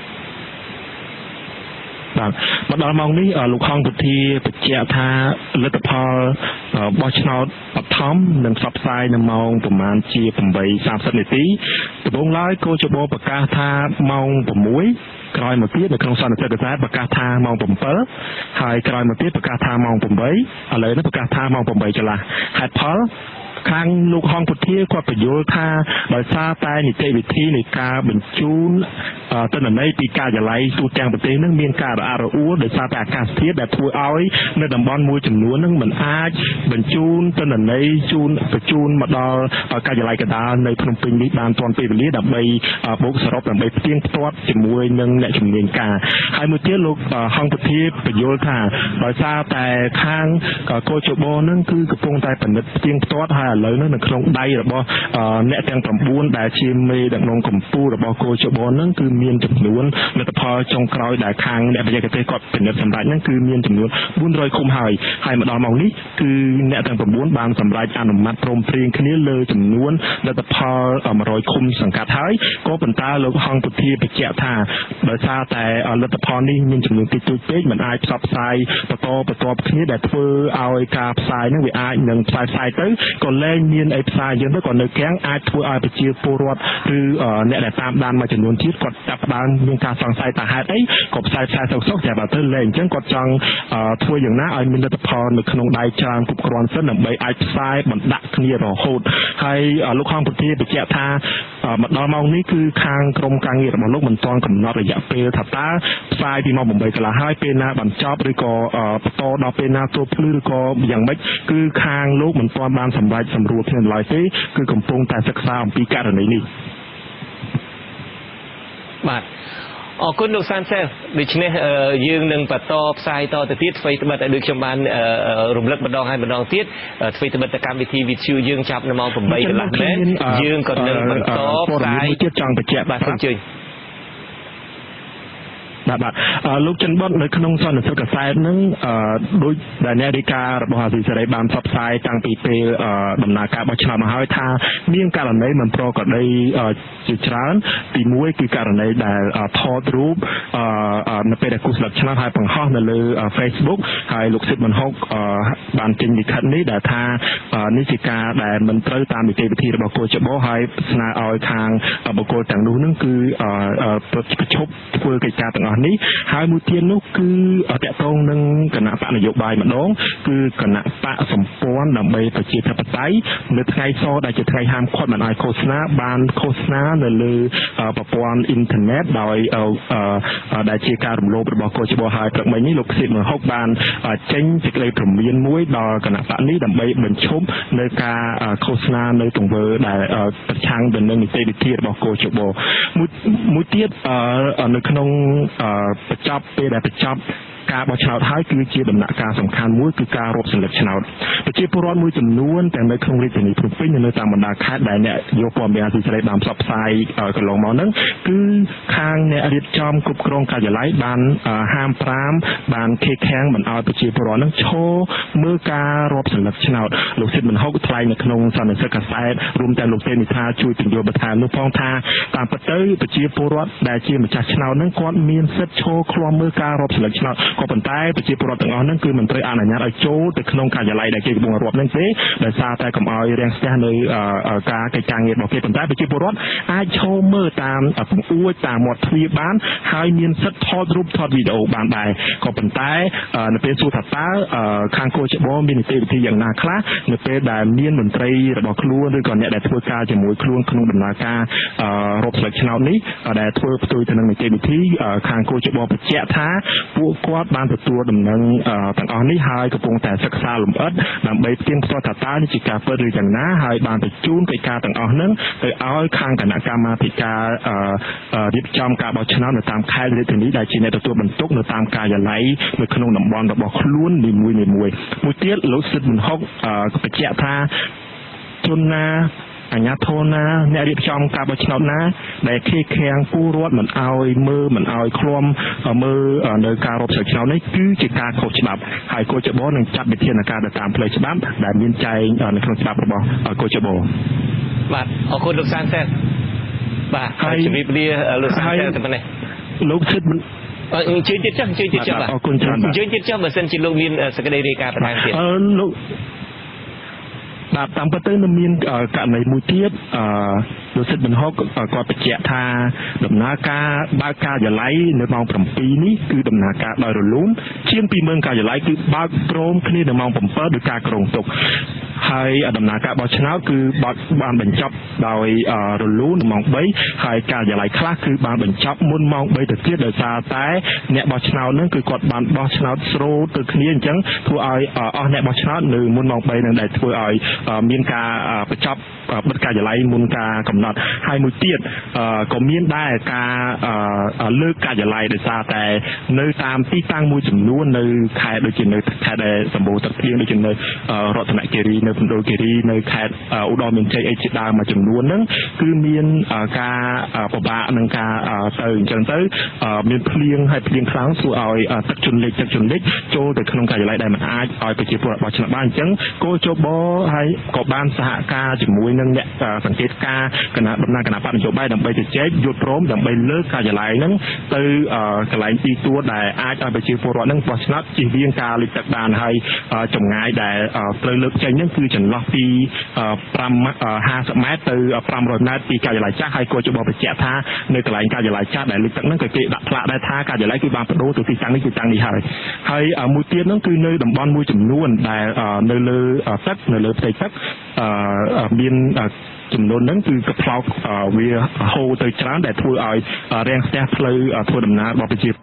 បាទមកដល់ម៉ោងនេះលោកខងពុធាបញ្ជាក់ថាលទ្ធផលបោះឆ្នោតបឋមនឹងផ្សព្វផ្សាយនៅម៉ោងប្រមាណជាeight thirtyនាទីដំបូងឡើយកោជបប្រកាសថាម៉ោងsixក្រោយមកទៀតនៅក្នុងសន្និសីទកសែតប្រកាសថាម៉ោងsevenហើយក្រោយមកទៀតប្រកាសថាម៉ោងeightឥឡូវនេះប្រកាសថាម៉ោងeightកន្លះហេតុផលខាងលោកហងពុធាគាត់បញ្យល់ថាដោយសារតែនីតិវិធីនៃការបញ្ជូនទិន្នន័យពីការិយាល័យទូទាំងប្រទេសនឹងមានការរអាក់រអួលដោយសារតែអាកាសធាតុដែលធ្វើឲ្យនៅតំបន់មួយចំនួននឹងមិនអាចបញ្ជូនទិន្នន័យជូនបញ្ជូនមកដល់ការិយាល័យកណ្ដាលនៅភ្នំពេញនេះបានទាន់ពេលវេលាដើម្បីបូកសរុបដើម្បីផ្ទៀងផ្ទាត់ជាមួយនឹងអ្នកជំនាញការហើយមួយទៀតលោកហងពុធាបញ្យល់ថាដោយសារតែខាងកោជបនឹងគឺកំពុងតែពិនិត្យផ្ទៀងផ្ទាត់ហើយឥឡូវនេះនៅក្នុងដៃរបស់អ្នកទាំងnineដែលជាមេដឹកនាំកម្ពុជារបស់កោជបនឹងគឺមានចំនួនលទ្ធផលចុងក្រោយដែលខាងអ្នកបច្ចេកទេសគាត់ពិនិត្យសម្រាប់ហ្នឹងគឺមានចំនួនfour hundredឃុំហើយហើយមកដល់ម៉ោងនេះគឺអ្នកទាំងnineបានសម្រេចអនុម័តព្រមព្រៀងគ្នាលើចំនួនលទ្ធផលone hundredឃុំសង្កាត់ហើយក៏ប៉ុន្តែលោកហងពុធាបញ្ជាក់ថាដោយសារតែលទ្ធផលនេះមានចំនួនតិចតួចពេកមិនអាចផ្សព្វផ្សាយបន្តបន្តគ្នាដែលធ្វើឲ្យការផ្សាយហ្នឹងវាអាចនឹងផ្សាយផ្សាយទៅក៏លែងមានអីផ្សាយយើងទៅក៏នៅកាំងអាចធ្វើឲ្យប្រជាពលរដ្ឋឬអ្នកដែលតាមដានមួយចំនួនទៀតគាត់ចាប់ផ្ដើមមានការសង្ស័យថាហេតុអីក៏ផ្សាយផ្សាយទៅសុខតែបើទៅលែងអញ្ចឹងគាត់ចង់ធ្វើយ៉ាងណាឲ្យមានលទ្ធផលនៅក្នុងដៃច្រើនគ្រប់គ្រាន់សិនដើម្បីអាចផ្សាយបណ្ដាក់គ្នារហូតហើយលោកខំពុធាបញ្ជាក់ថាមកដល់ម៉ោងនេះគឺខាងក្រុមការងាររបស់លោកមិនទាន់កំណត់រយៈពេលថាតើផ្សាយពីម៉ោងeightកន្លះហើយពេលណាបញ្ចប់ឬក៏បន្តដល់ពេលណាទល់ភ្លឺឬក៏យ៉ាងម៉េចគឺខាងលោកមិនទាន់បានសម្រេចសម្រួលគ្នាឡើយទេគឺកំពុងតែសិក្សាអំពីករណីនេះបាទអរគុណលោកសានសែលដូច្នេះយើងនឹងបន្តផ្សាយតទៅទៀតធ្វើត្បិតឲ្យដូចខ្ញុំបានរំលឹកម្ដងហើយម្ដងទៀតធ្វើត្បិតតែកម្មវិធីវិទ្យុយើងចាប់នៅម៉ោងeightកន្លះដែរយើងក៏នឹងបន្តផ្សាយទៀតចង់បញ្ជាក់បាទសូមអញ្ជើញបាទបាទលោកចិនបុតនៅក្នុងសន្និសីទកសែតហ្នឹងដោយដែលអ្នករាយការណ៍របស់អាស៊ីសេរីបានផ្សព្វផ្សាយតាំងពីពេលដំណើរការបោះឆ្នោតមកហើយថាមានករណីមិនប្រក្រតីជាច្រើនទីមួយគឺករណីដែលថតរូបនៅពេលដែលគូស្លឹកឆ្នោតហើយបង្ហោះនៅលើ Facebook ហើយលោកសិទ្ធមិនហុកបានចេញលិខិតនេះដែលថានេះជាការដែលមិនត្រូវតាមនីតិវិធីរបស់កោជបហើយស្នើឲ្យខាងបុគ្គលទាំងនោះនឹងគឺប្រជុំធ្វើកិច្ចការទាំងអស់នេះហើយមួយទៀតនោះគឺតកតងនឹងគណៈបកនយោបាយម្ដងគឺគណៈបកសម្ព័ន្ធដើម្បីប្រជាធិបតេយ្យនៅថ្ងៃសដែលជាថ្ងៃហាមឃាត់មិនឲ្យឃោសនាបានឃោសនានៅលើប្រព័ន្ធអ៊ីនធឺណិតដោយដែលជាការរំលោភរបស់កោជបហើយព្រឹកមិញនេះលោកសិទ្ធមហុកបានចេញសេចក្តីព្រមានមួយដល់គណៈបកនេះដើម្បីបញ្ឈប់នៅការឃោសនានៅទង្វើដែលប្រឆាំងទៅនឹងនីតិវិធីរបស់កោជបមួយមួយទៀតនៅក្នុងបញ្ចប់ពេលដែលបញ្ចប់ការបោះឆ្នោតហើយគឺជាដំណាក់កាលសំខាន់មួយគឺការរាប់សន្លឹកឆ្នោតប្រជាពលរដ្ឋមួយចំនួនទាំងនៅក្នុងរាជធានីភ្នំពេញនិងនៅតាមបណ្ដាខេត្តដែលអ្នកយកព័ត៌មានអាស៊ីសេរីបានផ្សព្វផ្សាយកន្លងមកហ្នឹងគឺខាងអ្នករៀបចំគ្រប់គ្រងការិយាល័យបានហាមប្រាមបានខេខាំងមិនឲ្យប្រជាពលរដ្ឋហ្នឹងឈរមើលការរាប់សន្លឹកឆ្នោតលោកសិទ្ធិមិនហុកថ្លែងនៅក្នុងសន្និសីទកាសែតរួមទាំងលោកទេនិថាជួយពន្យល់បន្ថែមនោះផងថាតាមពិតទៅប្រជាពលរដ្ឋដែលជាម្ចាស់ឆ្នោតហ្នឹងគាត់មានសិទ្ធិឈរឃ្លាំមើលការរាប់សន្លឹកឆ្នោតក៏ប៉ុន្តែប្រជាពលរដ្ឋទាំងអស់ហ្នឹងគឺមិនត្រូវអនុញ្ញាតឲ្យចូលទៅក្នុងការិយាល័យដែលគេកំពុងរាប់ហ្នឹងទេដោយសារតែកុំឲ្យរាំងស្ទះនៅការកិច្ចការងាររបស់គេប៉ុន្តែប្រជាពលរដ្ឋអាចឈរមើលតាមពង្អួចតាមមាត់ទ្វារបានហើយមានសិទ្ធិថតរូបថតវីដេអូបានដែរក៏ប៉ុន្តែនៅពេលសួរថាតើខាងកោចបមាននីតិវិធីយ៉ាងណាខ្លះនៅពេលដែលមានមន្ត្រីរបស់ខ្លួនឬក៏អ្នកដែលធ្វើការជាមួយខ្លួនក្នុងដំណើរការរាប់ស្លឹកឆ្នោតនេះដែលធ្វើផ្ទុយទៅនឹងនីតិវិធីខាងកោចបបញ្ជាក់ថាពួកគាត់បានទទួលដំណឹងទាំងអស់នេះហើយកំពុងតែសិក្សាលម្អិតដើម្បីផ្ទៀងផ្ទាត់ថាតើនេះជាការពិតឬយ៉ាងណាហើយបានបញ្ជូនកិច្ចការទាំងអស់ហ្នឹងទៅឲ្យខាងគណៈកម្មាធិការរៀបចំការបោះឆ្នោតនៅតាមខេត្តរាជធានីដែលជាអ្នកទទួលបន្ទុកនៅតាមការិយាល័យនៅក្នុងតំបន់របស់ខ្លួននីមួយៗមួយទៀតលោកសិទ្ធិមិនហុកបញ្ជាក់ថាជនណាអញ្ញាធនណាអ្នករៀបចំការបោះឆ្នោតណាដែលខេខាំងពលរដ្ឋមិនអោយមើលមិនអោយឃ្លាំមើលនៅការរាប់ស្លឹកឆ្នោតនេះគឺជាការខុសច្បាប់ហើយកោចបនឹងចាត់វិធានការទៅតាមផ្លូវច្បាប់ដែលមានចែងនៅក្នុងច្បាប់របស់កោចបបាទអរគុណលោកសានសេតបាទហើយជម្រាបលាលោកសានសេតតែប៉ុណ្ណេះលោកសិទ្ធិអញ្ជើញទៀតចុះអញ្ជើញទៀតចុះបាទអរគុណច្រើនអញ្ជើញទៀតចុះបើសិនជាលោកមានសេចក្តីរាយការណ៍បន្ថែមទៀតអឺលោកបាទតាមពិតទៅនៅមានករណីមួយទៀតអឺលោកសិទ្ធិមិនហុកគាត់បញ្ជាក់ថាដំណើរការបើកការិយាល័យនៅម៉ោងប្រាំពីរនេះគឺដំណើរការដោយរលូនជាងពីរម៉ឺនការិយាល័យគឺបើកព្រមគ្នានៅម៉ោងbảyដោយការគ្រោងទុកហើយដំណើរការបោះឆ្នោតគឺបើកបានបញ្ចប់ដោយរលូនម៉ោងបីហើយការិយាល័យខ្លះគឺបានបញ្ចប់មុនម៉ោងបីទៅទៀតដោយសារតែអ្នកបោះឆ្នោតហ្នឹងគឺគាត់បានបោះឆ្នោតស្រូតទៅគ្នាអញ្ចឹងធ្វើឲ្យអស់អ្នកបោះឆ្នោតនៅមុនម៉ោងបីនឹងដែលធ្វើឲ្យមានការបញ្ចប់បិទការិយាល័យមុនការកំណត់ហើយមួយទៀតក៏មានដែរការលើកការិយាល័យដោយសារតែនៅតាមទីតាំងមួយចំនួននៅខេត្តដូចជានៅខេត្តដែលសម្បូរទឹកភ្លៀងដូចជានៅរតនគិរីនៅមណ្ឌលគិរីនៅខេត្តឧត្តរមានជ័យអីជាដើមមួយចំនួនហ្នឹងគឺមានការពិបាកនឹងការទៅអញ្ចឹងទៅមានភ្លៀងហើយភ្លៀងខ្លាំងធ្វើឲ្យទឹកជន់លិចទឹកជន់លិចចូលទៅក្នុងការិយាល័យដែលមិនអាចឲ្យប្រជាពលរដ្ឋបោះឆ្នោតបានអញ្ចឹងគោលចបហើយក៏បានសហការជាមួយនឹងអ្នកសង្កេតការគណៈដំណើរគណៈបកនយោបាយដើម្បីជជែកយល់ព្រមដើម្បីលើកការិយាល័យហ្នឹងទៅកន្លែងទីទួតដែលអាចឲ្យប្រជាពលរដ្ឋហ្នឹងបោះឆ្នោតជៀសវាងការលិចទឹកបានហើយចម្ងាយដែលត្រូវលើកចេញហ្នឹងគឺចន្លោះពីห้าสิบម៉ែត្រទៅfive hundredម៉ែត្រពីការិយាល័យចាស់ហើយក៏ជបបញ្ជាក់ថានៅកន្លែងការិយាល័យចាស់ដែលលិចទឹកហ្នឹងក៏គេដាក់ផ្លាកដែរថាការិយាល័យគឺបានបដូរទៅទីតាំងនេះទីតាំងនេះហើយហើយមួយទៀតហ្នឹងគឺនៅតំបន់មួយចំនួនដែលនៅលើទឹកនៅលើផ្ទៃទឹកមានចំនួនហ្នឹងគឺកផ្លោកវាហូរទៅច្រើនដែលធ្វើឲ្យរាំងស្ទះផ្លូវធ្វើដំណើររបស់ប្រជា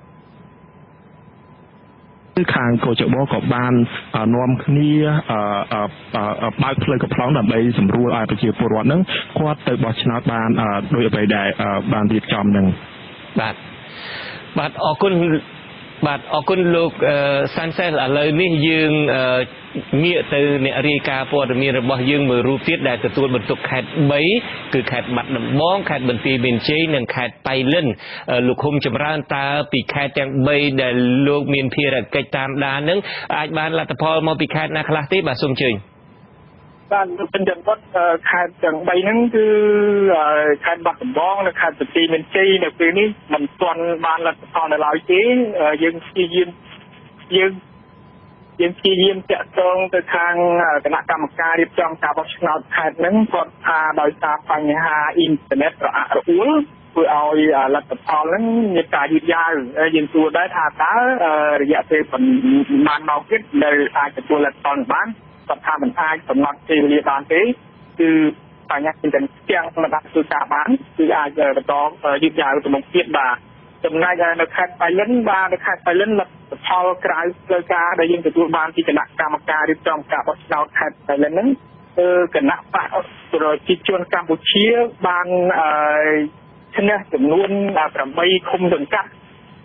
ខាងកោចបក៏បាននាំគ្នាបើកផ្លូវកផ្លងដើម្បីសម្រួលឲ្យប្រជាពលរដ្ឋហ្នឹងគាត់ទៅបោះឆ្នោតបានដោយអ្វីដែលបានរៀបចំហ្នឹងបាទបាទអរគុណបាទអរគុណលោកសានសេសឥឡូវនេះយើងងាកទៅអ្នករាយការណ៍ព័ត៌មានរបស់យើងមួយរូបទៀតដែលទទួលបន្ទុកខេត្ត3គឺខេត្តបាត់ដំបងខេត្តបន្ទាយមានជ័យនិងខេត្តប៉ៃលិនលោកឃុំចម្រើនតើពីខេត្តទាំង3ដែលលោកមានភារកិច្ចតាមដាននឹងអាចបានលទ្ធផលមកពីខេត្តណាខ្លះទេបាទសូមអញ្ជើញបានเป็นจังหวัดខេត្តទាំង3ហ្នឹងគឺខេត្តបាត់ដំបងនិងខេត្តបន្ទាយមានជ័យនៅពេលនេះមិនទាន់បានលទ្ធផលនៅឡើយទេយើងព្យាយាមយើងយើងព្យាយាមតាក់ទងទៅខាងគណៈកម្មការរៀបចំការបោះឆ្នោតខេត្តហ្នឹងគាត់ថាដោយសារបញ្ហាអ៊ីនធឺណិតរអាក់រអួលធ្វើឲ្យលទ្ធផលហ្នឹងមានការយឺតយ៉ាវយើងសួរដែរថាតើរយៈពេលប៉ុន្មានម៉ោងទៀតនៅអាចទទួលលទ្ធផលបានគាត់ថាមិនអាចកំណត់ពេលវេលាបានទេគឺបញ្ហាគឺទាំងទាំងមិនអាចធ្វើការបានគឺអាចបន្តយឺតយ៉ាវទៅមុខទៀតបាទចំណែកនៅខេត្តប៉ៃលិនបាទនៅខេត្តប៉ៃលិនលទ្ធផលក្រៅផ្លូវការដែលយើងទទួលបានពីគណៈកម្មការរៀបចំការបោះឆ្នោតខេត្តប៉ៃលិនហ្នឹងគឺគណៈបកប្រជាជនកម្ពុជាបានឈ្នះចំនួនeightឃុំសង្កាត់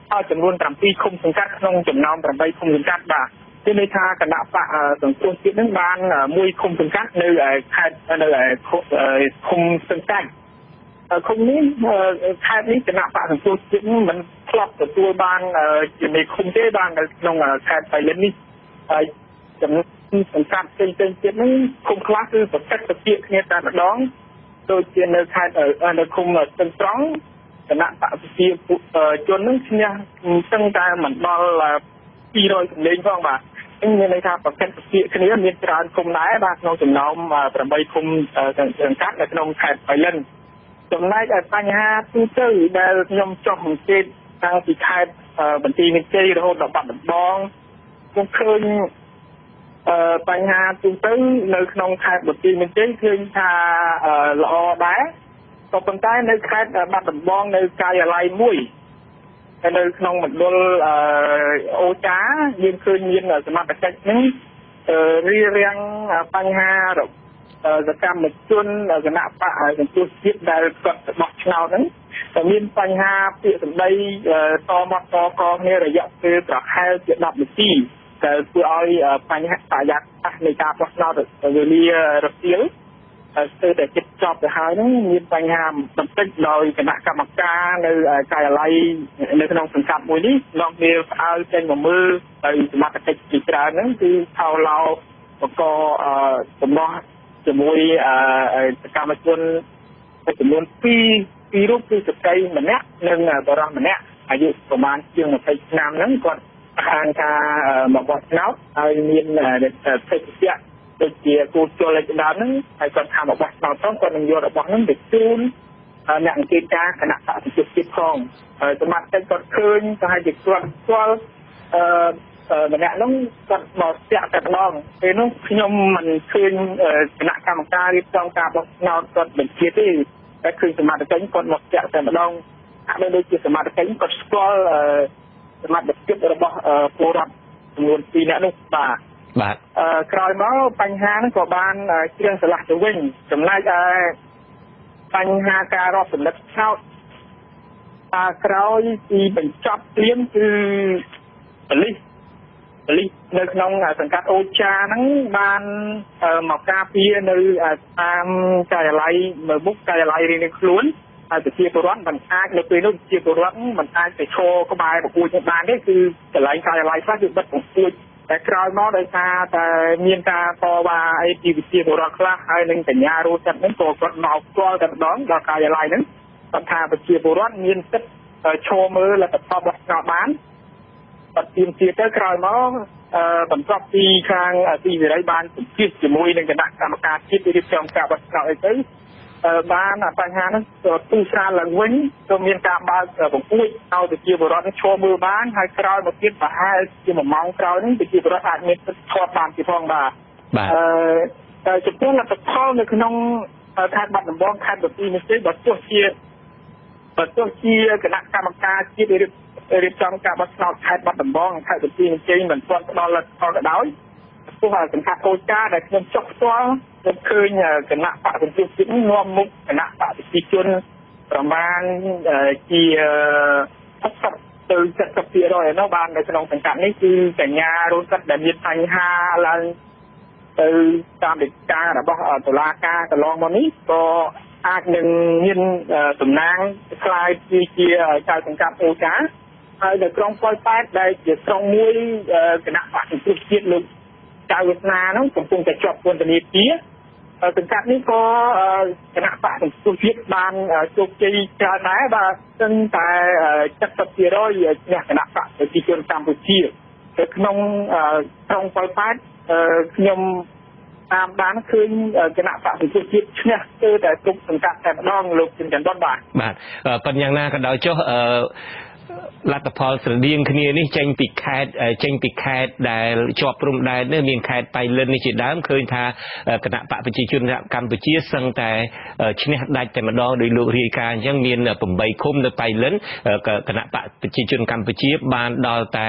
ឲ្យចំនួនប្រាំពីរឃុំសង្កាត់ក្នុងចំណោមប្រាំបីឃុំសង្កាត់បាទគឺន័យថាគណៈបកសង្គ្រោះជាតិនឹងបានមួយឃុំសង្កាត់នៅខេត្តនៅឃុំសង្កាត់ឃុំនេះខេត្តនេះគណៈបកសង្គ្រោះជាតិមិនធ្លាប់ទទួលបានជាមេឃុំទេបាននៅក្នុងខេត្តបៃលិននេះហើយចំណុចសង្កាត់ផ្សេងៗទៀតនេះឃុំខ្លះគឺប្រកាសទៅពាក្យគ្នាតែម្ដងដូចជានៅខេត្តនៅឃុំស្ទឹងត្រង់គណៈបកប្រជាជននឹងឈ្នះស្ទឹងតែមិនដល់ពីររយសម្លេងផងបាទនេះមានន័យថាប្រកាសទៅពាក្យគ្នាមានច្រើនឃុំដែរបាទក្នុងចំណោមប្រាំបីឃុំសង្កាត់នៅក្នុងខេត្តបៃលិនចំណែកឯបញ្ហាទូទៅដែលខ្ញុំចោះសង្កេតតាំងពីខេត្តបន្ទាយមានជ័យរហូតដល់បាត់ដំបងខ្ញុំឃើញបញ្ហាទូទៅនៅក្នុងខេត្តបន្ទាយមានជ័យឃើញថាល្អដែរក៏ប៉ុន្តែនៅខេត្តបាត់ដំបងនៅការិយាល័យមួយនៅក្នុងមណ្ឌលអូចាយើងឃើញមានសមត្ថកិច្ចនេះរៀបរៀងបញ្ហាសកម្មជនគណៈបកសង្គ្រោះជាតិដែលគាត់បោះឆ្នោតហ្នឹងតែមានបញ្ហាពាក្យសម្ដីតមកតកគ្នារយៈពេលប្រហែលជាដប់នាទីដែលធ្វើឲ្យបញ្ហាបរិយាកាសនៃការបោះឆ្នោតវេលារសៀលស្ទើរតែជិតចប់ទៅហើយហ្នឹងមានបញ្ហាបន្តិចដោយគណៈកម្មការនៅការិយាល័យនៅក្នុងសង្កាត់មួយនេះនាំគ្នាផ្អើលចេញមកមើលទៅសមត្ថកិច្ចជាច្រើនហ្នឹងគឺថោឡោបកចំនួនជាមួយសកម្មជនចំនួនពីរពីររូបគឺស្ត្រីម្នាក់និងបរិសម្នាក់អាយុប្រមាណជាងยี่สิบឆ្នាំហ្នឹងគាត់ខាងថាមកបោះឆ្នោតហើយមានភេទជ្ជៈដូចជាគូជលលេខដើមហ្នឹងហើយគាត់ថាមកបោះឆ្នោតផងគាត់នឹងយករបស់ហ្នឹងទៅជូនអ្នកអង្គការគណៈបកប្រជាជាតិផងហើយសមត្ថកិច្ចគាត់ឃើញថាជាគាត់ស្គាល់អឺម្នាក់នោះគាត់មកស្ទាក់តែម្ដងពេលនោះខ្ញុំមិនឃើញគណៈកម្មការរៀបចំការបោះឆ្នោតគាត់បញ្ជាទេតែឃើញសមត្ថកិច្ចគាត់មកស្ទាក់តែម្ដងហាក់ដូចជាសមត្ថកិច្ចគាត់ស្គាល់សមត្ថភាពរបស់ពលរដ្ឋចំនួនពីរនាក់នោះបាទបាទអឺក្រោយមកបញ្ហាហ្នឹងក៏បានជ្រៀងស្រឡះទៅវិញចំណែកឯបញ្ហាការរាប់សម្លឹកឆ្នោតតាក្រោយពីបញ្ចប់ព្រៀងគឺប៉ូលីសប៉ូលីសនៅក្នុងសង្កាត់អូចាហ្នឹងបានមកការពារនៅតាមការិយាល័យនៅមុខការិយាល័យរៀងៗខ្លួនហើយប្រជាពលរដ្ឋមិនអាចនៅពេលនោះប្រជាពលរដ្ឋមិនអាចទៅឈរក្បែរបង្អួចបានទេគឺកន្លែងការិយាល័យខ្លះគឺបិទបង្អួចតែក្រោយមកដោយសារតែមានការតវ៉ាអីពីវិជាពលរដ្ឋខ្លះហើយនឹងកញ្ញារੂចិត្តហ្នឹងក៏គាត់មកផ្ទាល់តែម្ដងដល់ការិយាល័យហ្នឹងគាត់ថាប្រជាពលរដ្ឋមានសិទ្ធិឈរមើលលទ្ធផលរបស់ឆ្នោតបានគាត់ទៀមទាទៅក្រោយមកបន្ទាប់ពីខាងទីវិរ័យបានជំទាវជាមួយនឹងគណៈកម្មការជាតិរៀបចំការបោះឆ្នោតអីទៅបានបញ្ហាហ្នឹងទូស្រាលឡើងវិញក៏មានការបើកបង្អួចឲ្យប្រជាពលរដ្ឋឈរមើលបានហើយក្រោយមកទៀតប្រហែលជាមួយម៉ោងក្រោយនេះប្រជាពលរដ្ឋអាចមានសិទ្ធិឈរបានទៀតផងបាទបាទអឺចំពោះលទ្ធផលនៅក្នុងខេត្តបាត់ដំបងខេត្តបន្ទាយមានជ័យបើទោះជាបើទោះជាគណៈកម្មការជាតិរៀបរៀបចំការបោះឆ្នោតខេត្តបាត់ដំបងខេត្តបន្ទាយមានជ័យមិនទាន់ផ្ដល់លទ្ធផលក៏ដោយពោះសង្កាត់អូចាដែលខ្ញុំចុះផ្ទាល់ខ្ញុំឃើញគណៈបកប្រជាជាតិនាំមុខគណៈបកប្រជាជនប្រមាណជាហុកសិបទៅเจ็ดสิบភាគរយនោះបាននៅក្នុងសង្កាត់នេះគឺកញ្ញារੂចិត្តដែលមានបញ្ហាឡើងទៅតាមលេខការរបស់តុលាការកន្លងមកនេះក៏អាចនឹងមានតំណាងខ្លាយជាជាចៅសង្កាត់អូចាហើយនៅក្រុងប៉ោយប៉ែតដែលជាក្រុងមួយគណៈបកប្រជាជាតិលោកចៅវាសនាហ្នឹងកំពុងតែជាប់ពន្ធនាគារសង្កាត់នេះក៏គណៈបកប្រជាជាតិបានជោគជ័យច្រើនដែរបាទស្ទឹងតែเจ็ดสิบភាគរយឈ្នះគណៈបកប្រជាជនកម្ពុជានៅក្នុងក្រុងប៉ោយប៉ែតខ្ញុំតាមបានឃើញគណៈបកប្រជាជាតិឈ្នះគឺតែទុកសង្កាត់តែម្ដងលោកជំច័ន្ទបាទបាទប៉ុន្តែយ៉ាងណាក៏ដោយចុះលទ្ធផលស្រដៀងគ្នានេះចេញពីខេត្តចេញពីខេត្តដែលជាប់ព្រំដែននេះមានខេត្តបៃលិននេះជាដើមឃើញថាគណៈបកប្រជាជនកម្ពុជាសឹងតែឈ្នះដាច់តែម្ដងដោយលោករាយការណ៍អញ្ចឹងមានแปดឃុំនៅបៃលិនគណៈបកប្រជាជនកម្ពុជាបានដល់តែ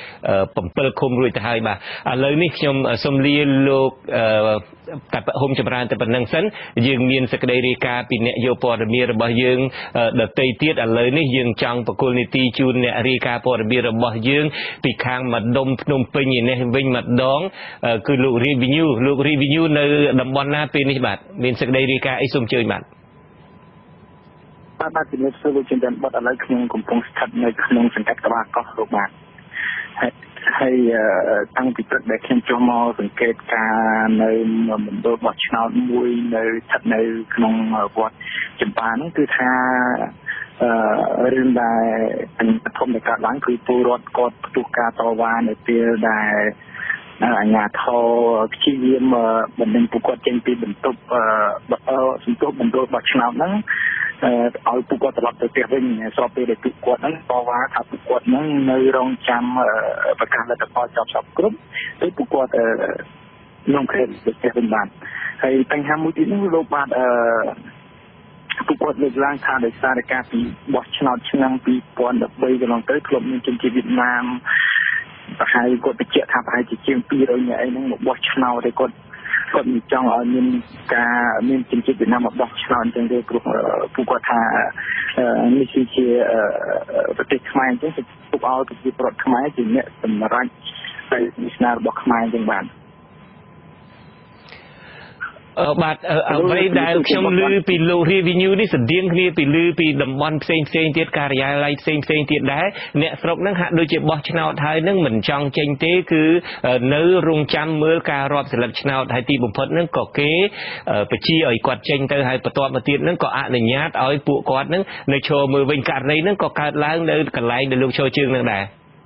sevenឃុំរួចទៅហើយបាទឥឡូវនេះខ្ញុំសូមលាលោកតែហុំចម្រើនតែប៉ុណ្្នឹងសិនយើងមានសេចក្តីរាយការណ៍ពីអ្នកយកព័ត៌មានរបស់យើងដទៃទៀតឥឡូវនេះយើងចង់បកគលនីតិជួនអ្នករាយការណ៍ព័ត៌មានរបស់យើងពីខាងម្ដុំភ្នំពេញនេះវិញម្ដងគឺលោក Revenue លោក Revenue នៅតំបន់ណាពេលនេះបាទមានសេចក្តីរាយការណ៍អីសូមជើញបាទបាទបាទជំរាបសួរលោកជំរាបបាត់ឥឡូវខ្ញុំកំពុងស្ថិតនៅក្នុងសង្កាត់ក្បាលកោះលោកបាទហើយតាំងពីព្រឹកដែលខ្ញុំចុះមកសង្កេតការនៅមណ្ឌលបោះឆ្នោតមួយនៅស្ថិតនៅក្នុងវត្តចម្ប៉ាហ្នឹងគឺថារឿងដែលប្រធមដែលកើតឡើងគឺពលរដ្ឋគាត់ផ្ទុះការតវ៉ានៅពេលដែលអាជ្ញាធរព្យាយាមបណ្ដឹងពួកគាត់ចេញពីបន្ទប់សន្ទុះមណ្ឌលបោះឆ្នោតហ្នឹងឲ្យពួកគាត់ត្រឡប់ទៅផ្ទះវិញស្របពេលដែលពួកគាត់ហ្នឹងតវ៉ាថាពួកគាត់ហ្នឹងនៅរងចាំប្រកាសលទ្ធផលចប់សពគ្រប់ទៅពួកគាត់ក្នុងខេត្តទៅផ្ទះវិញបានហើយបញ្ហាមួយទៀតនោះលោកបាទអឺពួកគាត់លើកឡើងថាដោយសារតែការពីបោះឆ្នោតឆ្នាំពីរពាន់ដប់បីកន្លងទៅខ្លួនមានជនជាតិវៀតណាមប្រហែលគាត់បញ្ជាក់ថាប្រហែលជាជាងពីររយនាក់អីហ្នឹងមកបោះឆ្នោតតែគាត់គាត់មិនចង់ឲ្យមានការមានជនជាតិវៀតណាមមកបោះឆ្នោតអញ្ចឹងទេព្រោះពួកគាត់ថានេះគឺជាប្រទេសខ្មែរអញ្ចឹងពួកឲ្យប្រជាពលរដ្ឋខ្មែរជាអ្នកសម្រេចទៅវិស្នារបស់ខ្មែរអញ្ចឹងបានបាទអ្វីដែលខ្ញុំឮពីលោក Revenue នេះស្តៀងគ្នាពីឮពីតំបន់ផ្សេងផ្សេងទៀតការិយាល័យផ្សេងផ្សេងទៀតដែរអ្នកស្រុកហ្នឹងហាក់ដូចជាបោះឆ្នោតហើយហ្នឹងមិនចង់ចេញទេគឺនៅរងចាំមើលការរាប់សិលឹកឆ្នោតហើយទីបំផុតហ្នឹងក៏គេបញ្ជាឲ្យគាត់ចេញទៅហើយបន្ទាប់មកទៀតហ្នឹងក៏អនុញ្ញាតឲ្យពួកគាត់ហ្នឹងនៅឈរមើលវិញករណីហ្នឹងក៏កើតឡើងនៅកន្លែងដែលលោកឈរជើងហ្នឹងដែរ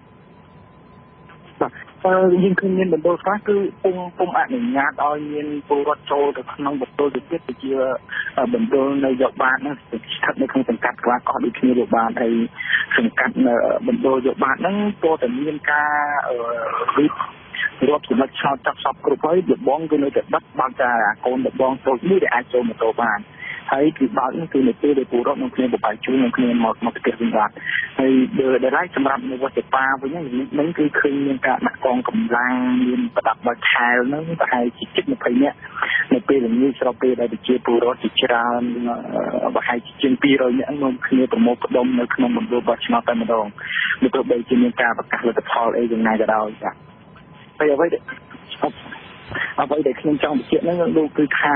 យើងឃើញមានបណ្ដោះខ្លះគឺពុំពុំអនុញ្ញាតឲ្យមានពលរដ្ឋចូលទៅក្នុងបណ្ដោះទៅទៀតជាបណ្ដោះនៅយកបានហ្នឹងស្ថិតនៅក្នុងសង្កាត់ក្បាលកោះដូចគ្នាយកបានហើយសង្កាត់បណ្ដោះយកបានហ្នឹងក៏តែមានការរៀបរាប់សម្រាប់ឆ្នោតចាប់សពគ្រប់ហើយលបងគឺនៅតែបិទបើកតែកូនលបងតូចមួយដែលអាចចូលម៉ូតូបានហើយគឺបើកនេះគឺនៅពេលដែលពលរដ្ឋនឹងគ្នាបបាយជួននឹងគ្នាមកមកផ្ទះវិញបាទហើយដែលឡែកសម្រាប់នៅវត្តចម្ប៉ាវិញហ្នឹងគឺឃើញមានការដាក់កងកម្លាំងមានប្រដាប់ដោយខែលហ្នឹងប្រហែលជាជិតยี่สิบនាក់នៅពេលល្ងាចស្របពេលដែលប្រជាពលរដ្ឋជាច្រើនប្រហែលជាជាងពីររយនាក់មកគ្នាប្រមូលផ្ដុំនៅក្នុងមណ្ឌលបោះឆ្នោតតែម្ដងបើទោះបីជាមានការប្រកាសលទ្ធផលអីយ៉ាងណាក៏ដោយបាទហើយអ្វីដែលអ្វីដែលខ្ញុំចង់បញ្ជាក់ហ្នឹងលោកគឺថា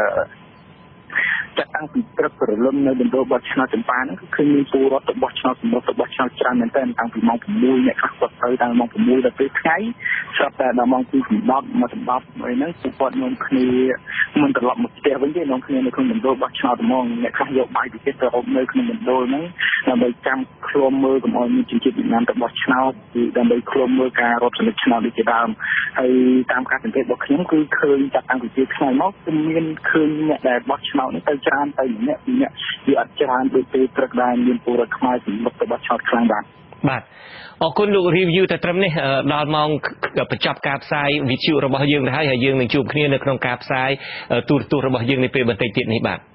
ចាក់តាំងពីព្រឹកព្រលឹមនៅមណ្ឌលបោះឆ្នោតចម្ប៉ាហ្នឹងគឺឃើញមានពលរដ្ឋបោះឆ្នោតសម្រាប់បោះឆ្នោតច្រើនមែនទែនតាំងពីម៉ោងប្រាំមួយអ្នកខ្លះគាត់ទៅដល់ម៉ោងប្រាំមួយដល់ពេលថ្ងៃស្រាប់តែដល់ម៉ោងពីរដប់មកដប់អីហ្នឹងពួកគាត់នាំគ្នាមិនត្រឡប់មកផ្ទះវិញទេនាំគ្នានៅក្នុងមណ្ឌលបោះឆ្នោតហ្មងអ្នកខ្លះយកបាយពីទៀតទៅរកនៅក្នុងមណ្ឌលហ្នឹងដើម្បីចាំឃ្លាំមើលកុំឲ្យមានជនជាតិវៀតណាមទៅបោះឆ្នោតគឺដើម្បីឃ្លាំមើលការរាប់សន្និដ្ឋានឆ្នោតដូចជាដើមហើយតាមការសង្កេតរបស់ខ្ញុំគឺឃើញចាប់តាំងពីថ្ងៃមកគឺមានឃើញអ្នកដែលបោះឆ្នោតនេះទៅច្រើនទៅម្នាក់ពីរនាក់វាអត់ច្រើនដូចពេលព្រឹកដែរមានពលរដ្ឋខ្មែរសម្រុកទៅបោះឆ្នោតខ្លាំងបាទបាទអរគុណលោក review តែត្រឹមនេះដល់ម៉ោងបញ្ចប់ការផ្សាយវិទ្យុរបស់យើងទៅហើយហើយយើងនឹងជួបគ្នានៅក្នុងការផ្សាយទូរទស្សន៍របស់យើងនាពេលបន្តិចទៀតនេះបាទ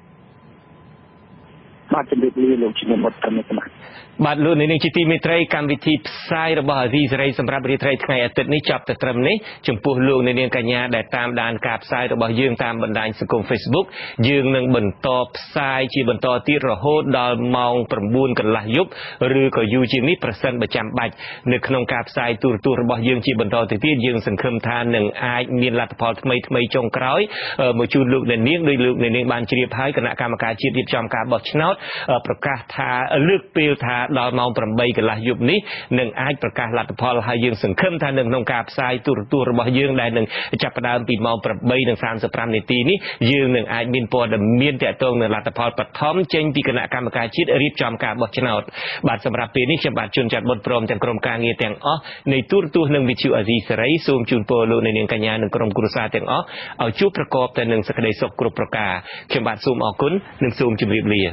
បាទជំរាបលាលោកជំរាបមកត្រឹមនេះបាទបាទលោកនាងជាទីមេត្រីកម្មវិធីផ្សាយរបស់អាស៊ីសេរីសម្រាប់រាត្រីថ្ងៃអាទិត្យនេះចប់តែត្រឹមនេះចំពោះលោកនាងកញ្ញាដែលតាមដានការផ្សាយរបស់យើងតាមបណ្ដាញសង្គម Facebook យើងនឹងបន្តផ្សាយជាបន្តទៀតរហូតដល់ម៉ោងប្រាំបួនកន្លះយប់ឬក៏យូរជាងនេះប្រសិនបើចាំបាច់នៅក្នុងការផ្សាយទូរទស្សន៍របស់យើងជាបន្តទៅទៀតយើងសង្ឃឹមថានឹងអាចមានលទ្ធផលថ្មីថ្មីចុងក្រោយមកជូនលោកនាងដោយលោកនាងបានជ្រាបហើយគណៈកម្មការជាតិរៀបចំការបោះឆ្នោតប្រកាសថាលើកពេលថាដល់ម៉ោងប្រាំបីកន្លះយប់នេះនឹងអាចប្រកាសលទ្ធផលហើយយើងសង្ឃឹមថានៅក្នុងការផ្សាយទូរទស្សន៍របស់យើងដែលនឹងចាប់ផ្ដើមពីម៉ោងប្រាំបីនិងសាមសិបប្រាំនាទីនេះយើងនឹងអាចមានព័ត៌មានទាក់ទងនឹងលទ្ធផលបឋមចេញពីគណៈកម្មការជាតិរៀបចំការបោះឆ្នោតបាទសម្រាប់ពេលនេះខ្ញុំបាទជួនចាត់បុតព្រមទាំងក្រុមការងារទាំងអស់នៃទូរទស្សន៍និងវិទ្យុអាស៊ីសេរីសូមជូនពរលោកនាងកញ្ញានិងក្រុមគ្រួសារទាំងអស់ឲ្យជួបប្រកបតែនឹងសេចក្តីសុខគ្រប់ប្រការខ្ញុំបាទសូមអរគុណនិងសូមជម្រាបលា